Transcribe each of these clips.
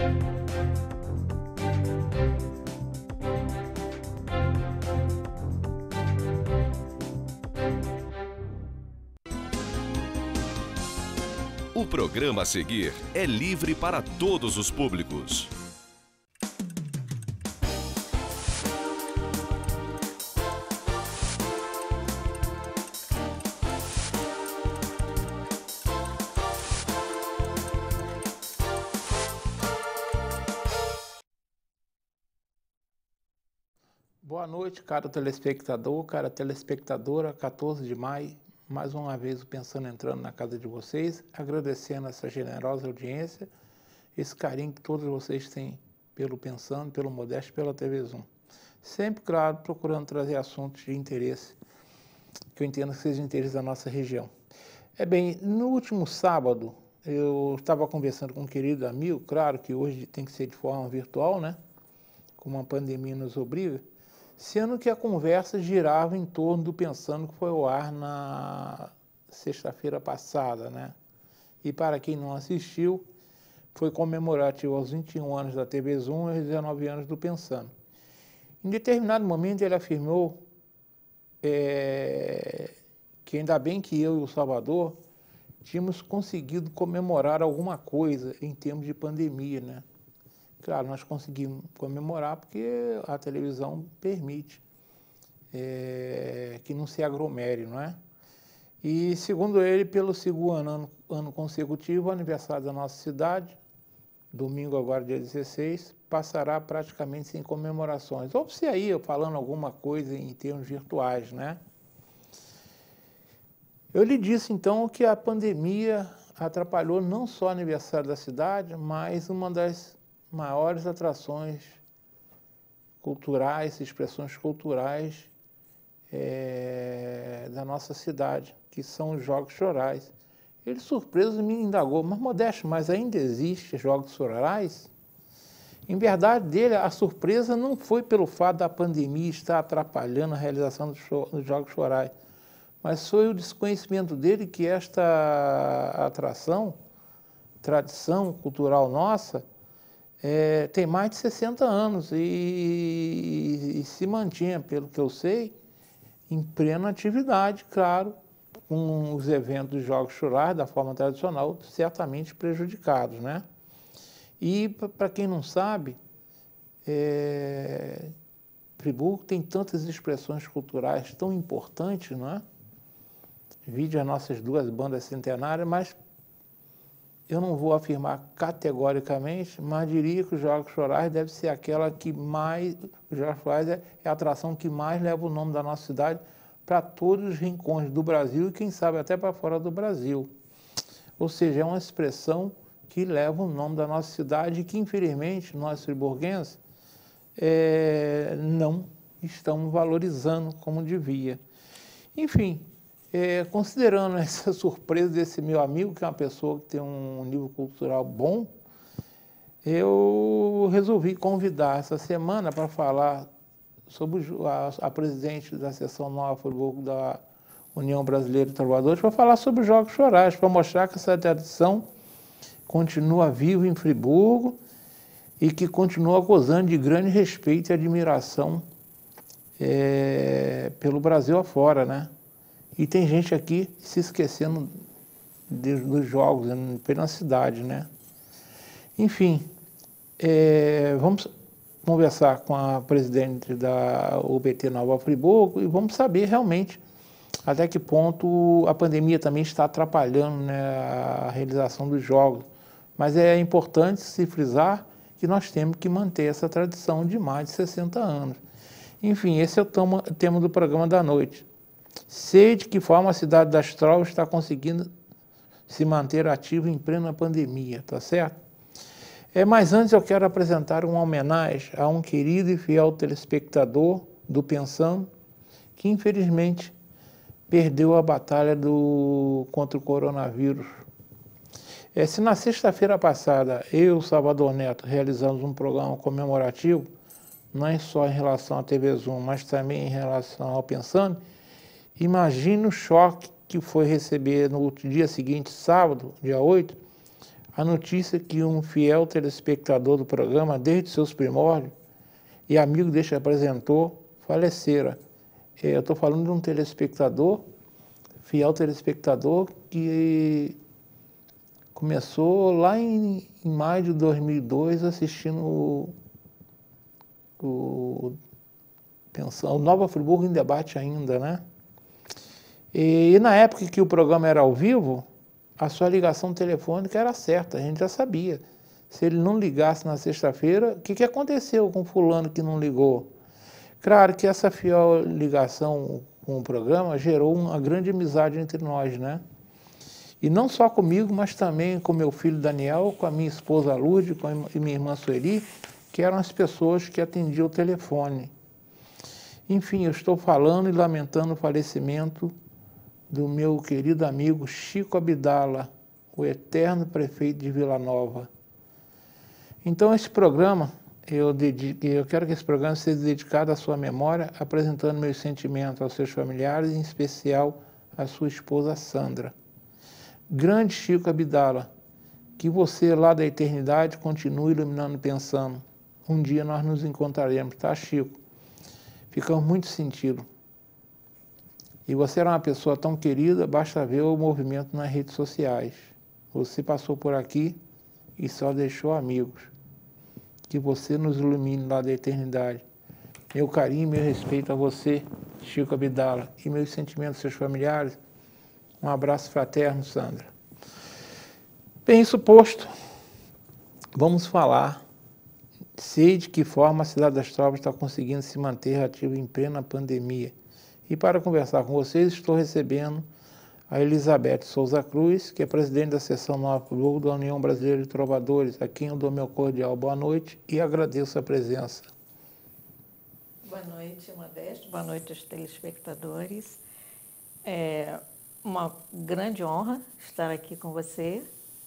O programa a seguir é livre para todos os públicos. Boa noite, caro telespectador, cara telespectadora, 14 de maio. Mais uma vez o Pensando entrando na casa de vocês, agradecendo essa generosa audiência, esse carinho que todos vocês têm pelo Pensando, pelo Modesto, pela TV Zoom. Sempre, claro, procurando trazer assuntos de interesse, que eu entendo que sejam de interesse da nossa região. Bem, no último sábado, eu estava conversando com um querido amigo, claro que hoje tem que ser de forma virtual, né? Como a pandemia nos obriga, sendo que a conversa girava em torno do Pensando, que foi ao ar na sexta-feira passada, né? E para quem não assistiu, foi comemorativo aos 21 anos da TV Zoom e aos 19 anos do Pensando. Em determinado momento ele afirmou que ainda bem que eu e o Salvador tínhamos conseguido comemorar alguma coisa em termos de pandemia, né? Claro, nós conseguimos comemorar porque a televisão permite que não se aglomere, não é? E, segundo ele, pelo segundo ano consecutivo, o aniversário da nossa cidade, domingo agora, dia 16, passará praticamente sem comemorações. Ou se aí eu falando alguma coisa em termos virtuais, né? Eu lhe disse, então, que a pandemia atrapalhou não só o aniversário da cidade, mas uma das maiores atrações culturais, expressões culturais da nossa cidade, que são os Jogos Florais. Ele, surpreso, me indagou, mas Modesto, mas ainda existe Jogos Florais? Em verdade dele, a surpresa não foi pelo fato da pandemia estar atrapalhando a realização dos Jogos Florais, mas foi o desconhecimento dele que esta atração, tradição cultural nossa, tem mais de 60 anos e se mantinha, pelo que eu sei, em plena atividade, claro, com os eventos dos Jogos Florais, da forma tradicional, certamente prejudicados, né? E, para quem não sabe, Friburgo tem tantas expressões culturais tão importantes, não é? Vide as nossas duas bandas centenárias, mas eu não vou afirmar categoricamente, mas diria que os Jogos Florais deve ser aquela que mais... Os Jogos Florais é a atração que mais leva o nome da nossa cidade para todos os rincões do Brasil e, quem sabe, até para fora do Brasil. Ou seja, é uma expressão que leva o nome da nossa cidade e que, infelizmente, nós friburguenses não estamos valorizando como devia. Enfim, considerando essa surpresa desse meu amigo, que é uma pessoa que tem um nível cultural bom, eu resolvi convidar essa semana para falar sobre a presidente da seção Nova Friburgo da União Brasileira de Trovadores, para falar sobre os Jogos Florais, para mostrar que essa tradição continua viva em Friburgo e que continua gozando de grande respeito e admiração pelo Brasil afora, né? E tem gente aqui se esquecendo dos jogos pela cidade, né? Enfim, vamos conversar com a presidente da UBT Nova Friburgo e vamos saber realmente até que ponto a pandemia também está atrapalhando, né, a realização dos jogos. Mas é importante se frisar que nós temos que manter essa tradição de mais de 60 anos. Enfim, esse é o tema do programa da noite. Sei de que forma a cidade das Trovas está conseguindo se manter ativa em plena pandemia, tá certo? Mas antes eu quero apresentar uma homenagem a um querido e fiel telespectador do Pensando, que infelizmente perdeu a batalha contra o coronavírus. Se na sexta-feira passada eu e o Salvador Neto realizamos um programa comemorativo, não só em relação à TV Zoom, mas também em relação ao Pensando, imagine o choque que foi receber no dia seguinte, sábado, dia 8, a notícia que um fiel telespectador do programa, desde seus primórdios, e amigo deste apresentou, falecera. Eu estou falando de um telespectador, fiel telespectador, que começou lá em maio de 2002 assistindo o Nova Friburgo em Debate ainda, né? E na época que o programa era ao vivo, a sua ligação telefônica era certa, a gente já sabia. Se ele não ligasse na sexta-feira, o que aconteceu com fulano que não ligou? Claro que essa fiel ligação com o programa gerou uma grande amizade entre nós, né? E não só comigo, mas também com meu filho Daniel, com a minha esposa Lourdes, com a minha irmã Sueli, que eram as pessoas que atendiam o telefone. Enfim, eu estou falando e lamentando o falecimento do meu querido amigo Chico Abdala, o eterno prefeito de Vila Nova. Então, esse programa, eu quero que esse programa seja dedicado à sua memória, apresentando meus sentimentos aos seus familiares, em especial à sua esposa Sandra. Grande Chico Abdala, que você lá da eternidade continue iluminando e pensando. Um dia nós nos encontraremos, tá, Chico? Ficamos muito sentidos. E você era uma pessoa tão querida, basta ver o movimento nas redes sociais. Você passou por aqui e só deixou amigos. Que você nos ilumine lá da eternidade. Meu carinho e meu respeito a você, Chico Abdala, e meus sentimentos aos seus familiares. Um abraço fraterno, Sandra. Bem, isso posto, vamos falar. Sei de que forma a Cidade das Trovas está conseguindo se manter ativa em plena pandemia. E para conversar com vocês, estou recebendo a Elizabeth Souza Cruz, que é presidente da seção Nova Friburgo da União Brasileira de Trovadores, a quem eu dou meu cordial boa noite e agradeço a presença. Boa noite, Modesto. Boa noite aos telespectadores. É uma grande honra estar aqui com você.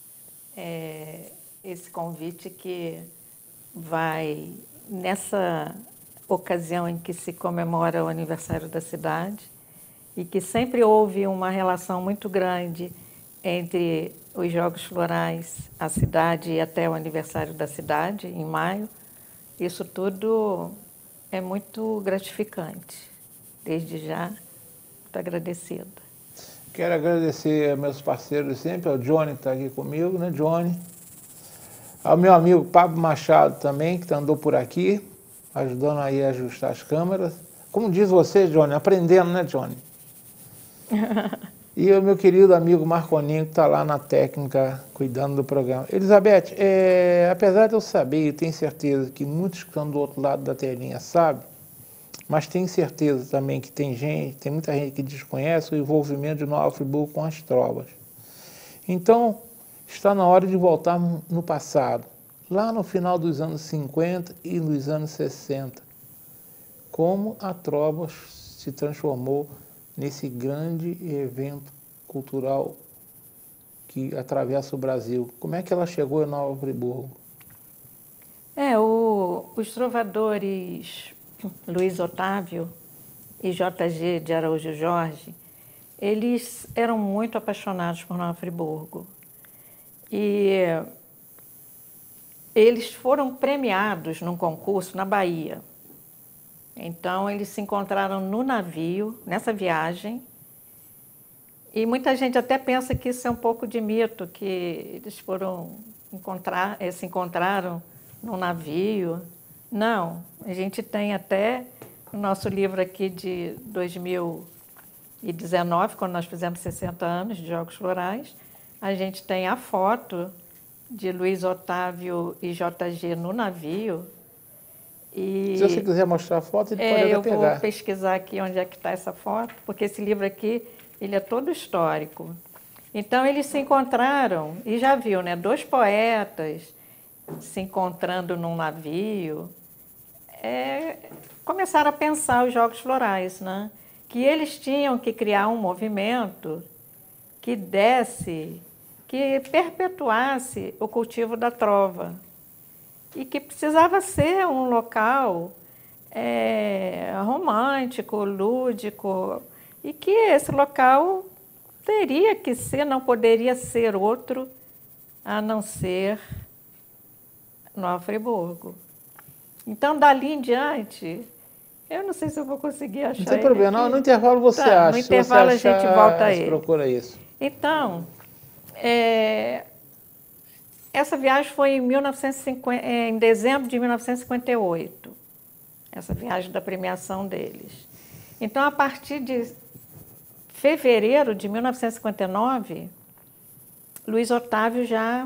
Esse convite que vai nessa ocasião em que se comemora o aniversário da cidade e que sempre houve uma relação muito grande entre os Jogos Florais, a cidade e até o aniversário da cidade, em maio. Isso tudo é muito gratificante. Desde já, muito agradecida. Quero agradecer aos meus parceiros sempre, ao Johnny que está aqui comigo, né, Johnny? Ao meu amigo Pablo Machado também, que andou por aqui, ajudando aí a ajustar as câmeras. Como diz você, Johnny, aprendendo, né, Johnny? E o meu querido amigo Marconinho, que está lá na técnica, cuidando do programa. Elizabeth, apesar de eu saber e tenho certeza que muitos que estão do outro lado da telinha sabem, mas tenho certeza também que tem muita gente que desconhece o envolvimento de Nova Friburgo com as trovas. Então, está na hora de voltar no passado, lá no final dos anos 50 e nos anos 60, como a Trovas se transformou nesse grande evento cultural que atravessa o Brasil. Como é que ela chegou em Nova Friburgo? Os trovadores Luiz Otávio e JG de Araújo Jorge, eles eram muito apaixonados por Nova Friburgo. E eles foram premiados num concurso na Bahia. Então, eles se encontraram no navio, nessa viagem, e muita gente até pensa que isso é um pouco de mito, que eles se encontraram num navio. Não, a gente tem até o nosso livro aqui de 2019, quando nós fizemos 60 anos de Jogos Florais, a gente tem a foto de Luiz Otávio e JG no navio. E se você quiser mostrar a foto, ele pode até pegar. Eu vou pesquisar aqui onde é que está essa foto, porque esse livro aqui ele é todo histórico. Então, eles se encontraram, e já viu, né, dois poetas se encontrando num navio. Começaram a pensar os Jogos Florais, né? Que eles tinham que criar um movimento que perpetuasse o cultivo da trova e que precisava ser um local romântico, lúdico, e que esse local teria que ser, não poderia ser outro a não ser Nova Friburgo. Então, dali em diante, eu não sei se eu vou conseguir achar. Não tem problema, não, no intervalo você tá, acha. No intervalo você a gente volta a ele. ele. Procura isso. Então, essa viagem foi em dezembro de 1958, essa viagem da premiação deles. Então, a partir de fevereiro de 1959, Luiz Otávio já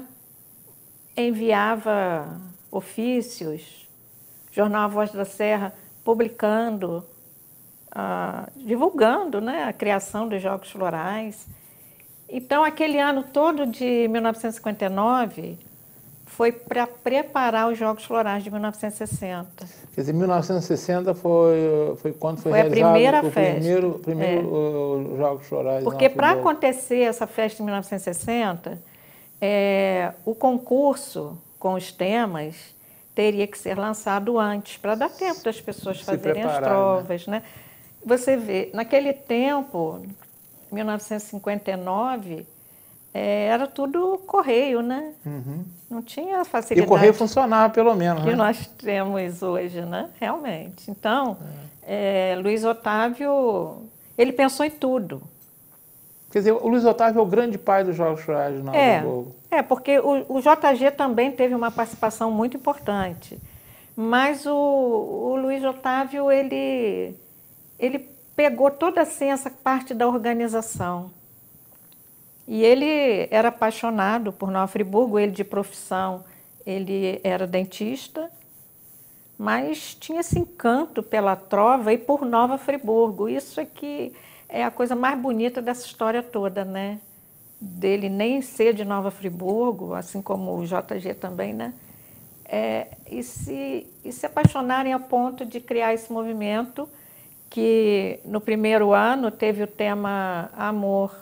enviava ofícios, jornal A Voz da Serra, publicando, divulgando, né, a criação dos Jogos Florais. Então, aquele ano todo de 1959 foi para preparar os Jogos Florais de 1960. Quer dizer, 1960 foi quando foi realizado a primeira o festa. primeiro Jogos Florais. Porque para acontecer essa festa em 1960, o concurso com os temas teria que ser lançado antes, para dar tempo das pessoas fazerem as provas, né? Você vê, naquele tempo, 1959, era tudo correio, né? Uhum. Não tinha facilidade. E o correio funcionava, pelo menos, que né? nós temos hoje, né? Realmente. Então, Luiz Otávio, ele pensou em tudo. Quer dizer, o Luiz Otávio é o grande pai dos Jogos Florais de Nova Friburgo. Porque o JG também teve uma participação muito importante. Mas o Luiz Otávio, ele pegou toda assim, essa parte da organização. E ele era apaixonado por Nova Friburgo, ele de profissão, ele era dentista, mas tinha esse encanto pela trova e por Nova Friburgo. Isso é que é a coisa mais bonita dessa história toda, né? Dele nem ser de Nova Friburgo, assim como o JG também, né? E se apaixonarem a ponto de criar esse movimento que no primeiro ano teve o tema Amor.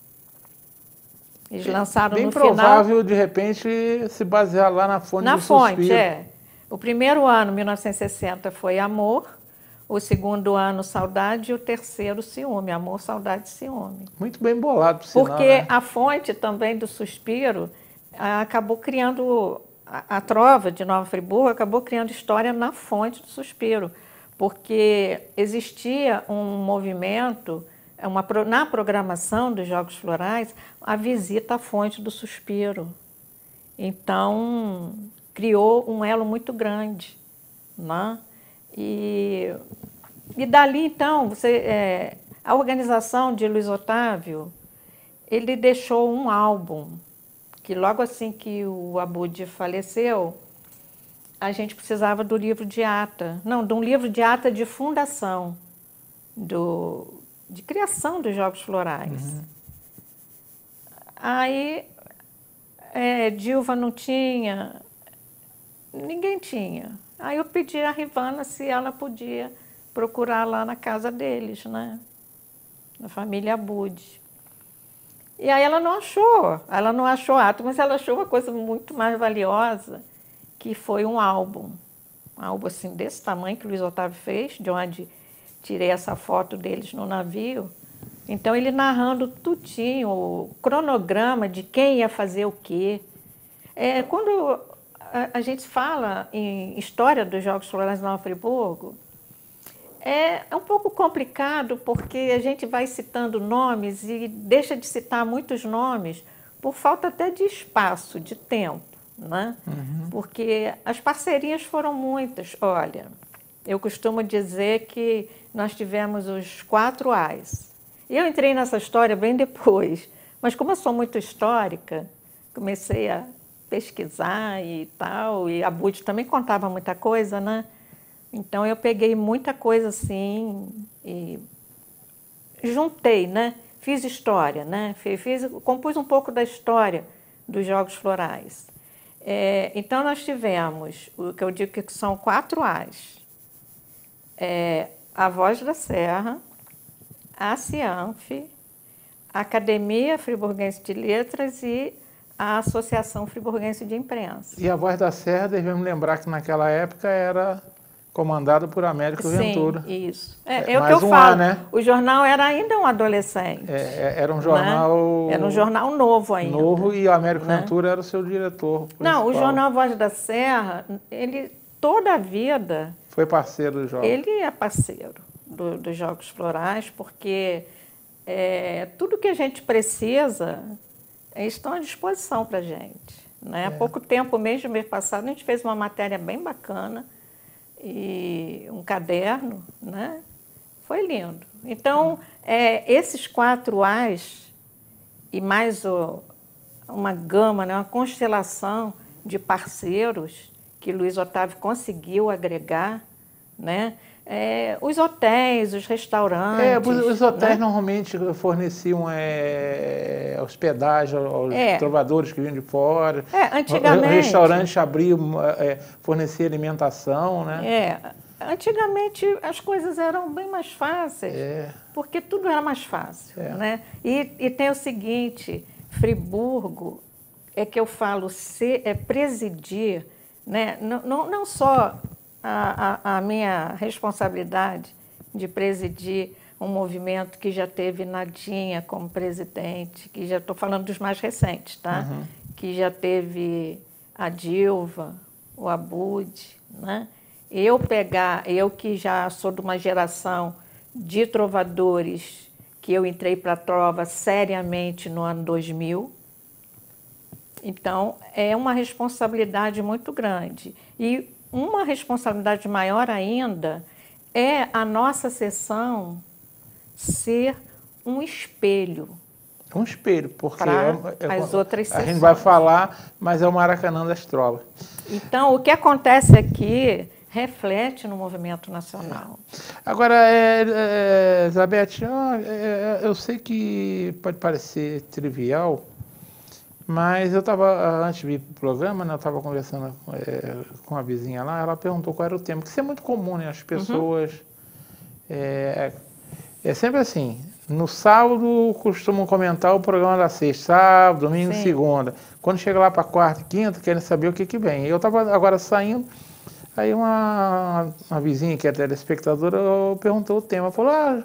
Eles lançaram no final... Bem provável, de repente, se basear lá na fonte do Suspiro. O primeiro ano, 1960, foi Amor, o segundo ano, Saudade, e o terceiro, Ciúme. Amor, Saudade e Ciúme. Muito bem bolado, por sinal, porque né? A fonte também do Suspiro acabou criando... A trova de Nova Friburgo acabou criando história na fonte do Suspiro, porque existia um movimento... na programação dos Jogos Florais, a visita à fonte do Suspiro. Então, criou um elo muito grande, né? E dali, então, a organização de Luiz Otávio, ele deixou um álbum, que logo assim que o Abud faleceu, a gente precisava do livro de ata, de um livro de ata de fundação, de criação dos Jogos Florais. Uhum. Aí, Dilva não tinha, ninguém tinha. Aí eu pedi a Rivana se ela podia procurar lá na casa deles, né? Na família Abud. E aí ela não achou ato, mas ela achou uma coisa muito mais valiosa, que foi um álbum assim desse tamanho que o Luiz Otávio fez, de onde tirei essa foto deles no navio. Então, ele narrando tudinho, o cronograma de quem ia fazer o quê. Quando a gente fala em história dos Jogos Florais de Nova Friburgo, é um pouco complicado, porque a gente vai citando nomes e deixa de citar muitos nomes por falta até de espaço, de tempo, né? Uhum. Porque as parcerias foram muitas. Olha, eu costumo dizer que nós tivemos os 4 As. Eu entrei nessa história bem depois, mas como eu sou muito histórica, comecei a pesquisar e tal, e a Abud também contava muita coisa, né? Então, eu peguei muita coisa assim e juntei, né? Fiz história, né? Compus um pouco da história dos Jogos Florais. Então, nós tivemos, o que eu digo que são 4 As. A Voz da Serra, a Cianf, a Academia Friburguense de Letras e a Associação Friburguense de Imprensa. E a Voz da Serra, devemos lembrar que naquela época era Comandado por Américo Ventura. Sim, isso. É o que mais eu um falo. A, né? O jornal era ainda um adolescente. Era um jornal... Né? Era um jornal novo ainda. Novo, e o Américo né? Ventura era o seu diretor principal. Não, o jornal Voz da Serra, ele toda a vida... Foi parceiro dos jogos. Ele é parceiro dos Jogos Florais, porque tudo que a gente precisa estão à disposição para a gente. Né? Há pouco tempo, mês passado, a gente fez uma matéria bem bacana, e um caderno, né? Foi lindo. Então, esses 4 As e mais uma gama, né? Uma constelação de parceiros que Luiz Otávio conseguiu agregar, né? Os hotéis, os restaurantes. Os hotéis, né? normalmente forneciam hospedagem aos trovadores que vinham de fora. Antigamente... O restaurante abria, fornecia alimentação, né? Antigamente as coisas eram bem mais fáceis, porque tudo era mais fácil. Né? E tem o seguinte, Friburgo, que eu falo, presidir, né? Não só a minha responsabilidade de presidir um movimento que já teve Nadinha como presidente, que já estou falando dos mais recentes, tá? Uhum. Que já teve a Dilva, o Abud, né? Eu que já sou de uma geração de trovadores, que eu entrei para a trova seriamente no ano 2000, então é uma responsabilidade muito grande. E uma responsabilidade maior ainda é a nossa sessão ser um espelho. Um espelho, porque as outras sessões. A gente vai falar, mas é o Maracanã das trovas. Então, o que acontece aqui reflete no movimento nacional. Agora, Elizabeth, eu sei que pode parecer trivial, mas eu estava, antes de vir para o programa, né, eu estava conversando com a vizinha lá, ela perguntou qual era o tema, que isso é muito comum, né? As pessoas... É sempre assim, no sábado costumam comentar o programa da sexta, sábado, domingo, Sim. segunda. Quando chega lá para quarta e quinta, querem saber o que vem. Eu estava agora saindo, aí uma vizinha que é telespectadora perguntou o tema, falou,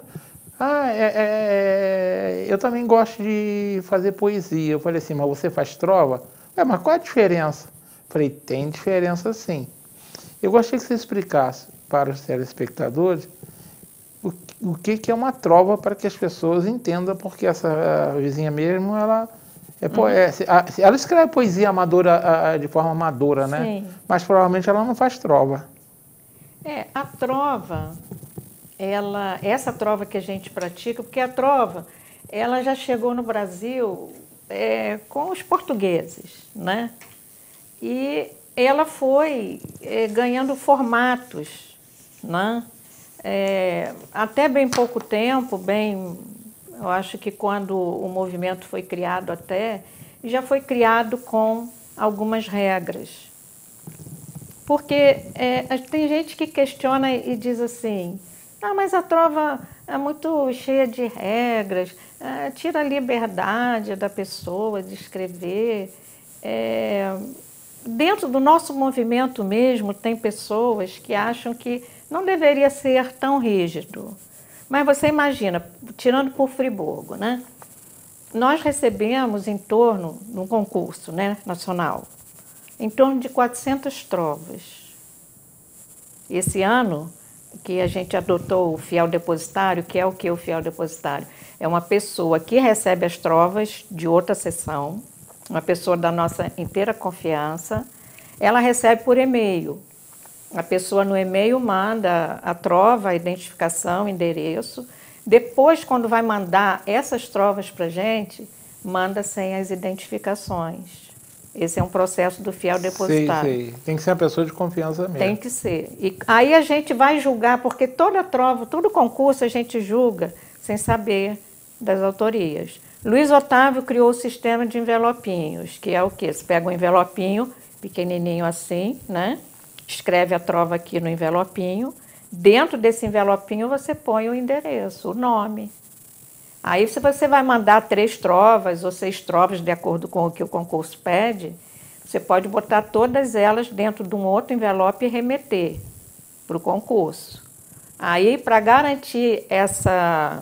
eu também gosto de fazer poesia. Eu falei assim, mas você faz trova? Mas qual é a diferença? Eu falei, tem diferença sim. Eu gostaria que você explicasse para os telespectadores o que é uma trova, para que as pessoas entendam, porque essa vizinha mesmo, ela ela escreve poesia amadora, de forma amadora, né? Sim. Mas provavelmente ela não faz trova. A trova, essa trova que a gente pratica, porque a trova, ela já chegou no Brasil com os portugueses, né? E ela foi ganhando formatos, né? Até bem pouco tempo, eu acho que quando o movimento foi criado já foi criado com algumas regras. Porque tem gente que questiona e diz assim, mas a trova é muito cheia de regras, tira a liberdade da pessoa de escrever. Dentro do nosso movimento mesmo, tem pessoas que acham que não deveria ser tão rígido. Mas você imagina, tirando por Friburgo, né? Nós recebemos no concurso, né, nacional, em torno de 400 trovas. Esse ano, que a gente adotou o fiel depositário, que é o que o fiel depositário? É uma pessoa que recebe as trovas de outra sessão, uma pessoa da nossa inteira confiança, ela recebe por e-mail. A pessoa no e-mail manda a trova, a identificação, endereço. Depois, quando vai mandar essas trovas para a gente, manda sem as identificações. Esse é um processo do fiel depositário. Sei. Tem que ser uma pessoa de confiança mesmo. Tem que ser. E aí a gente vai julgar, porque toda trova, todo concurso a gente julga sem saber das autorias. Luiz Otávio criou o sistema de envelopinhos, que é o quê? Você pega um envelopinho pequenininho assim, né? Escreve a trova aqui no envelopinho. Dentro desse envelopinho você põe o endereço, o nome. Aí, se você vai mandar 3 trovas ou 6 trovas, de acordo com o que o concurso pede, você pode botar todas elas dentro de um outro envelope e remeter. para o concurso. Aí, para garantir essa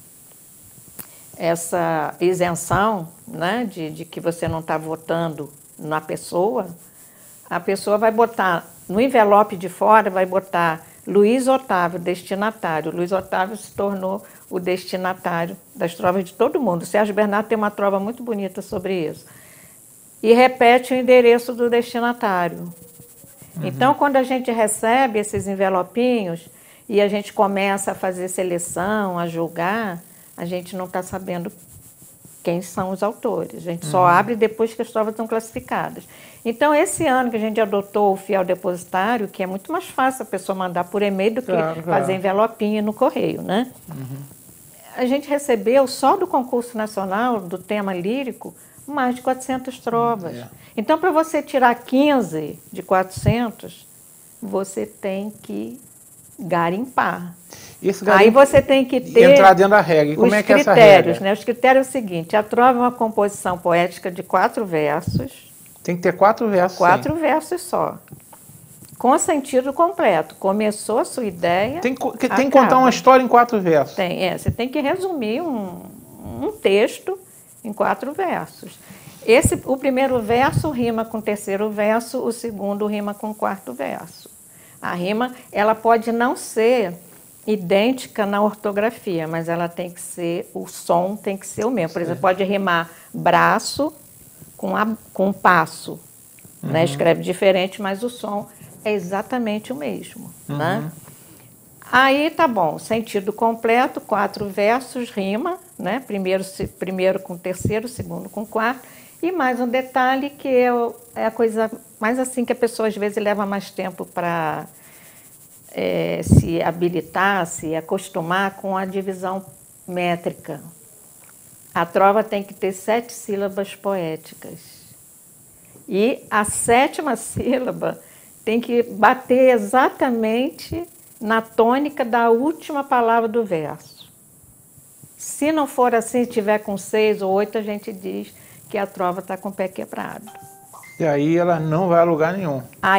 isenção, né, de que você não está votando na pessoa, a pessoa vai botar, no envelope de fora, vai botar Luiz Otávio, destinatário. Luiz Otávio se tornou o destinatário das trovas de todo mundo. O Sérgio Bernardo tem uma trova muito bonita sobre isso. E repete o endereço do destinatário. Então, quando a gente recebe esses envelopinhos e a gente começa a fazer seleção, a julgar, a gente não está sabendo quem são os autores. A gente só abre depois que as trovas estão classificadas. Então, esse ano que a gente adotou o fiel depositário, que é muito mais fácil a pessoa mandar por e-mail do que fazer envelopinho no correio, né? A gente recebeu, só do concurso nacional, do tema lírico, mais de 400 trovas. Então, para você tirar 15 de 400, você tem que garimpar. Aí você tem que ter entrar dentro da regra. E como é que é essa regra? Né? Os critérios é o seguinte: a trova é uma composição poética de 4 versos. Tem que ter 4 versos. 4 versos só. Com sentido completo. Começou a sua ideia. Tem que contar uma história em 4 versos. Você tem que resumir um texto em 4 versos. O primeiro verso rima com o terceiro verso, o segundo rima com o quarto verso. A rima, ela pode não ser idêntica na ortografia, mas ela tem que ser, o som tem que ser o mesmo. Por exemplo, pode rimar braço com passo. Né? Escreve diferente, mas o som é exatamente o mesmo. Né? Aí tá bom, sentido completo, 4 versos, rima, né? Primeiro com o terceiro, segundo com o quarto. E mais um detalhe que é a coisa mais assim que a pessoa às vezes leva mais tempo para se habilitar, se acostumar com a divisão métrica. A trova tem que ter 7 sílabas poéticas. E a 7ª sílaba tem que bater exatamente na tônica da última palavra do verso. Se não for assim, tiver com 6 ou 8, a gente diz que a trova está com o pé quebrado. E aí ela não vai a lugar nenhum.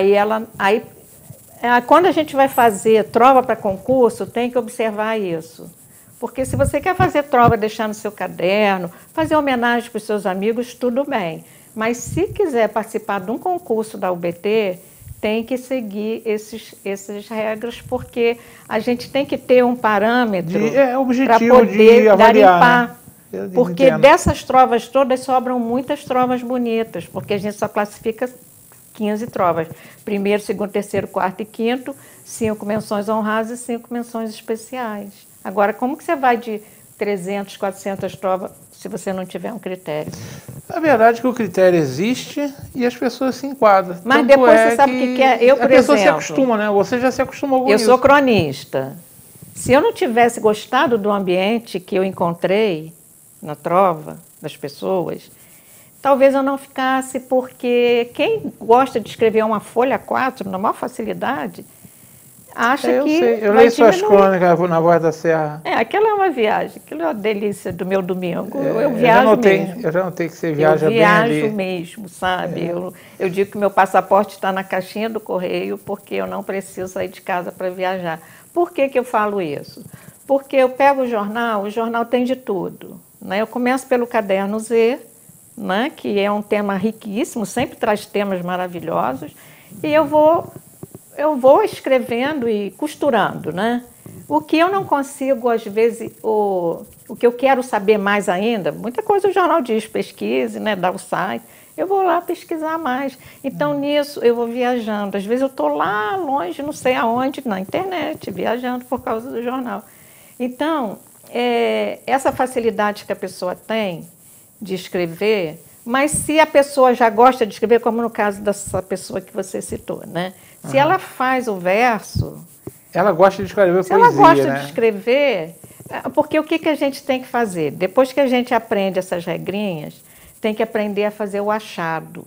Quando a gente vai fazer trova para concurso, tem que observar isso. Porque se você quer fazer trova, deixar no seu caderno, fazer homenagem para os seus amigos, tudo bem. Mas se quiser participar de um concurso da UBT, tem que seguir essas regras, porque a gente tem que ter um parâmetro para poder garimpar. Né? Porque dessas trovas todas sobram muitas trovas bonitas, porque a gente só classifica 15 trovas. Primeiro, segundo, terceiro, quarto e quinto, 5 menções honrosas e 5 menções especiais. Agora, como que você vai de 300, 400 trovas se você não tiver um critério? A verdade é que o critério existe e as pessoas se enquadram. Mas tanto depois você sabe o que é. Eu, por exemplo, a pessoa se acostuma, né? Você já se acostumou com isso. Eu sou cronista. Se eu não tivesse gostado do ambiente que eu encontrei na trova das pessoas, talvez eu não ficasse, porque quem gosta de escrever uma folha 4 na maior facilidade, acha que eu leio suas crônicas na Voz da Serra. Aquela é uma viagem, aquilo é uma delícia do meu domingo. Eu viajo mesmo. Eu já notei que você viaja bem ali. Eu viajo mesmo, sabe? Eu digo que meu passaporte está na caixinha do correio porque eu não preciso sair de casa para viajar. Por que eu falo isso? Porque eu pego o jornal tem de tudo. Né? Eu começo pelo Caderno Z, né? Que é um tema riquíssimo, sempre traz temas maravilhosos, e eu vou escrevendo e costurando, né? O que eu não consigo, às vezes, o que eu quero saber mais ainda, muita coisa o jornal diz, pesquise, né? Dá o site, eu vou lá pesquisar mais. Então, nisso, eu vou viajando. Às vezes eu estou lá longe, não sei aonde, na internet, viajando por causa do jornal. Então, essa facilidade que a pessoa tem de escrever, mas se a pessoa já gosta de escrever, como no caso dessa pessoa que você citou, né? Se ela faz o verso... Ela gosta de escrever poesia, ela gosta de escrever, porque o que a gente tem que fazer? Depois que a gente aprende essas regrinhas, tem que aprender a fazer o achado.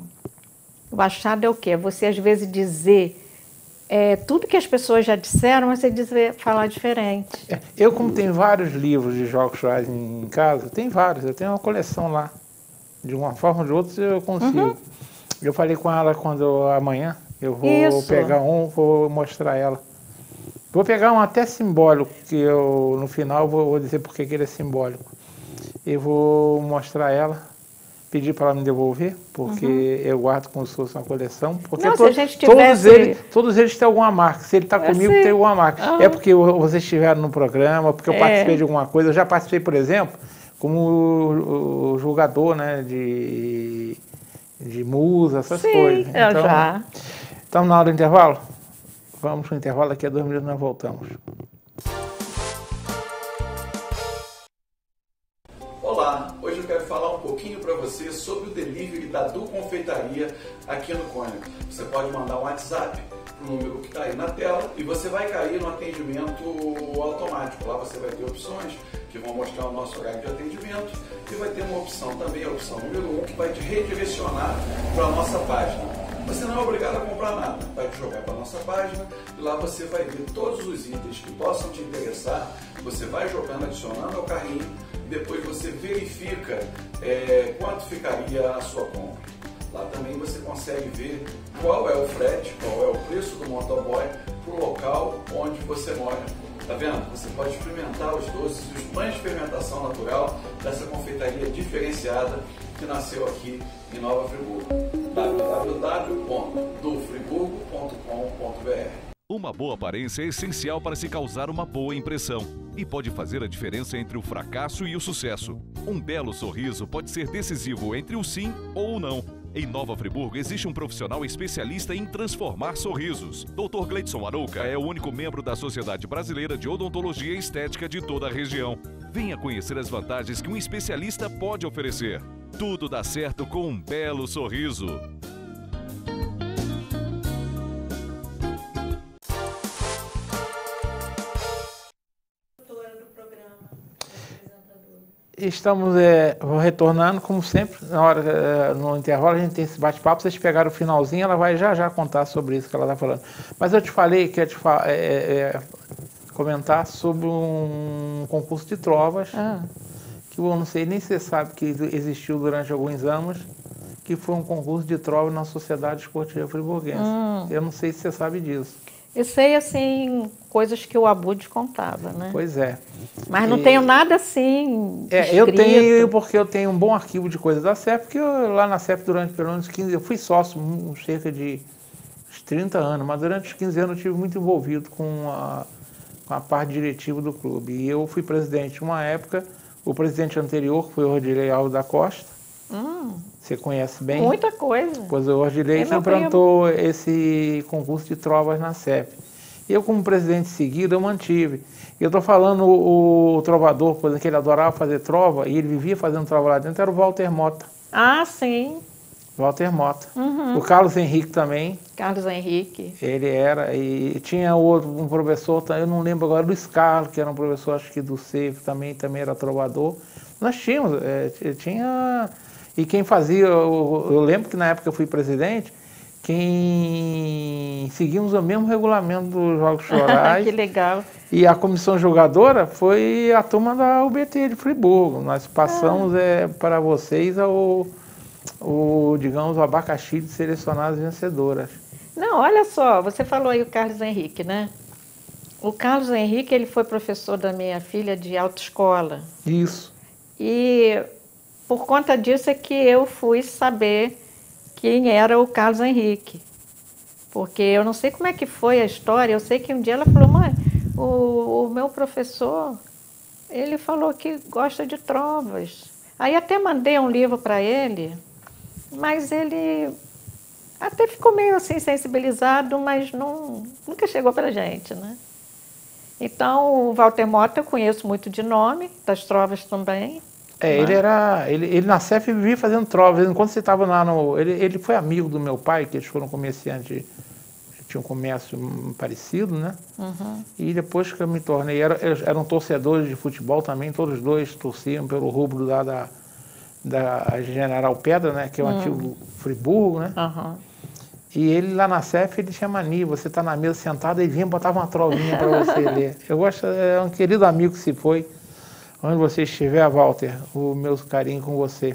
O achado é o quê? Você, às vezes, dizer tudo que as pessoas já disseram, mas você falar diferente. Eu, como tenho vários livros de jogos florais em casa, tem vários, eu tenho uma coleção lá. De uma forma ou de outra eu consigo. Eu falei com ela amanhã eu vou pegar vou mostrar ela. Vou pegar um até simbólico, que eu no final vou dizer por que ele é simbólico. Eu vou mostrar ela, pedir para ela me devolver, porque eu guardo como se fosse uma coleção. Porque não, se a gente tivesse... todos eles têm alguma marca. Se ele está comigo, tem alguma marca. É porque vocês estiveram no programa, porque eu participei de alguma coisa. Eu já participei, por exemplo, como o julgador, né, de musa, essas coisas. Sim, eu já. Estamos na hora do intervalo? Vamos para o intervalo, daqui a 2 minutos nós voltamos. Olá, hoje eu quero falar um pouquinho para você sobre o delivery da Du Confeitaria aqui no Cônigo. Você pode mandar um WhatsApp para o número que está aí na tela e você vai cair no atendimento automático. Lá você vai ter opções que vão mostrar o nosso horário de atendimento e vai ter uma opção também, a opção número 1, que vai te redirecionar para a nossa página. Você não é obrigado a comprar nada, vai te jogar para a nossa página e lá você vai ver todos os itens que possam te interessar. Você vai jogando, adicionando ao carrinho, depois você verifica quanto ficaria a sua compra. Lá também você consegue ver qual é o frete, qual é o preço do motoboy para o local onde você mora. Tá vendo? Você pode experimentar os doces e os pães de fermentação natural dessa confeitaria diferenciada que nasceu aqui em Nova Friburgo. www.dufriburgo.com.br. Uma boa aparência é essencial para se causar uma boa impressão e pode fazer a diferença entre o fracasso e o sucesso. Um belo sorriso pode ser decisivo entre o sim ou o não. Em Nova Friburgo existe um profissional especialista em transformar sorrisos. Dr. Gleidson Arouca é o único membro da Sociedade Brasileira de Odontologia e Estética de toda a região. Venha conhecer as vantagens que um especialista pode oferecer. Tudo dá certo com um belo sorriso. Estamos retornando, como sempre, na hora, no intervalo a gente tem esse bate-papo. Vocês pegaram o finalzinho, ela vai já contar sobre isso que ela está falando. Mas eu te falei que ia comentar sobre um concurso de trovas, que eu não sei nem se você sabe que existiu durante alguns anos, que foi um concurso de trova na Sociedade Esportiva Friburguense. Eu não sei se você sabe disso. Eu sei, assim, coisas que o Abud contava, né? Pois é. Mas não tenho nada assim escrito. Eu tenho, porque eu tenho um bom arquivo de coisas da CEP, porque lá na CEP durante pelo menos 15 eu fui sócio cerca de 30 anos, mas durante os 15 anos eu estive muito envolvido com a parte diretiva do clube. E eu fui presidente uma época, o presidente anterior, que foi o Rodilei Alves da Costa, você conhece bem? Muita coisa. Pois o Rodilei implantou esse concurso de trovas na CEP. Eu, como presidente seguido, eu mantive. Eu estou falando o trovador, por exemplo, que ele adorava fazer trova, e ele vivia fazendo trova lá dentro, era o Walter Mota. Ah, sim. Walter Mota. O Carlos Henrique também. Carlos Henrique. Ele era, e tinha um professor, eu não lembro agora, Luiz Carlos, que era um professor, acho que do CEF, também era trovador. Nós tínhamos, tinha... E quem fazia, eu lembro que na época que eu fui presidente, quem seguimos o mesmo regulamento dos Jogos Florais. Que legal. E a comissão jogadora foi a turma da UBT de Friburgo. Nós passamos para vocês digamos, o abacaxi de selecionadas vencedoras. Não, olha só, você falou aí o Carlos Henrique, né? O Carlos Henrique, ele foi professor da minha filha de autoescola. Isso. E por conta disso é que eu fui saber quem era o Carlos Henrique. Porque eu não sei como é que foi a história, eu sei que um dia ela falou, mãe, o meu professor, ele falou que gosta de trovas. Aí até mandei um livro para ele, mas ele até ficou meio assim sensibilizado, mas nunca chegou para a gente, né? Então, o Walter Mota eu conheço muito de nome, das trovas também. Ele na CEF vivia fazendo trovas. Enquanto você estava lá ele foi amigo do meu pai, que eles foram comerciantes, tinha um comércio parecido, né? E depois que eu me tornei, eram torcedores de futebol também, todos os dois torciam pelo rubro da General Pedra, né? Que é o antigo Friburgo, né? E ele lá na CEF, ele tinha mania, você está na mesa sentado, ele vinha e botava uma trovinha para você ler. Eu gosto, é um querido amigo que se foi. Onde você estiver, Walter, o meu carinho com você.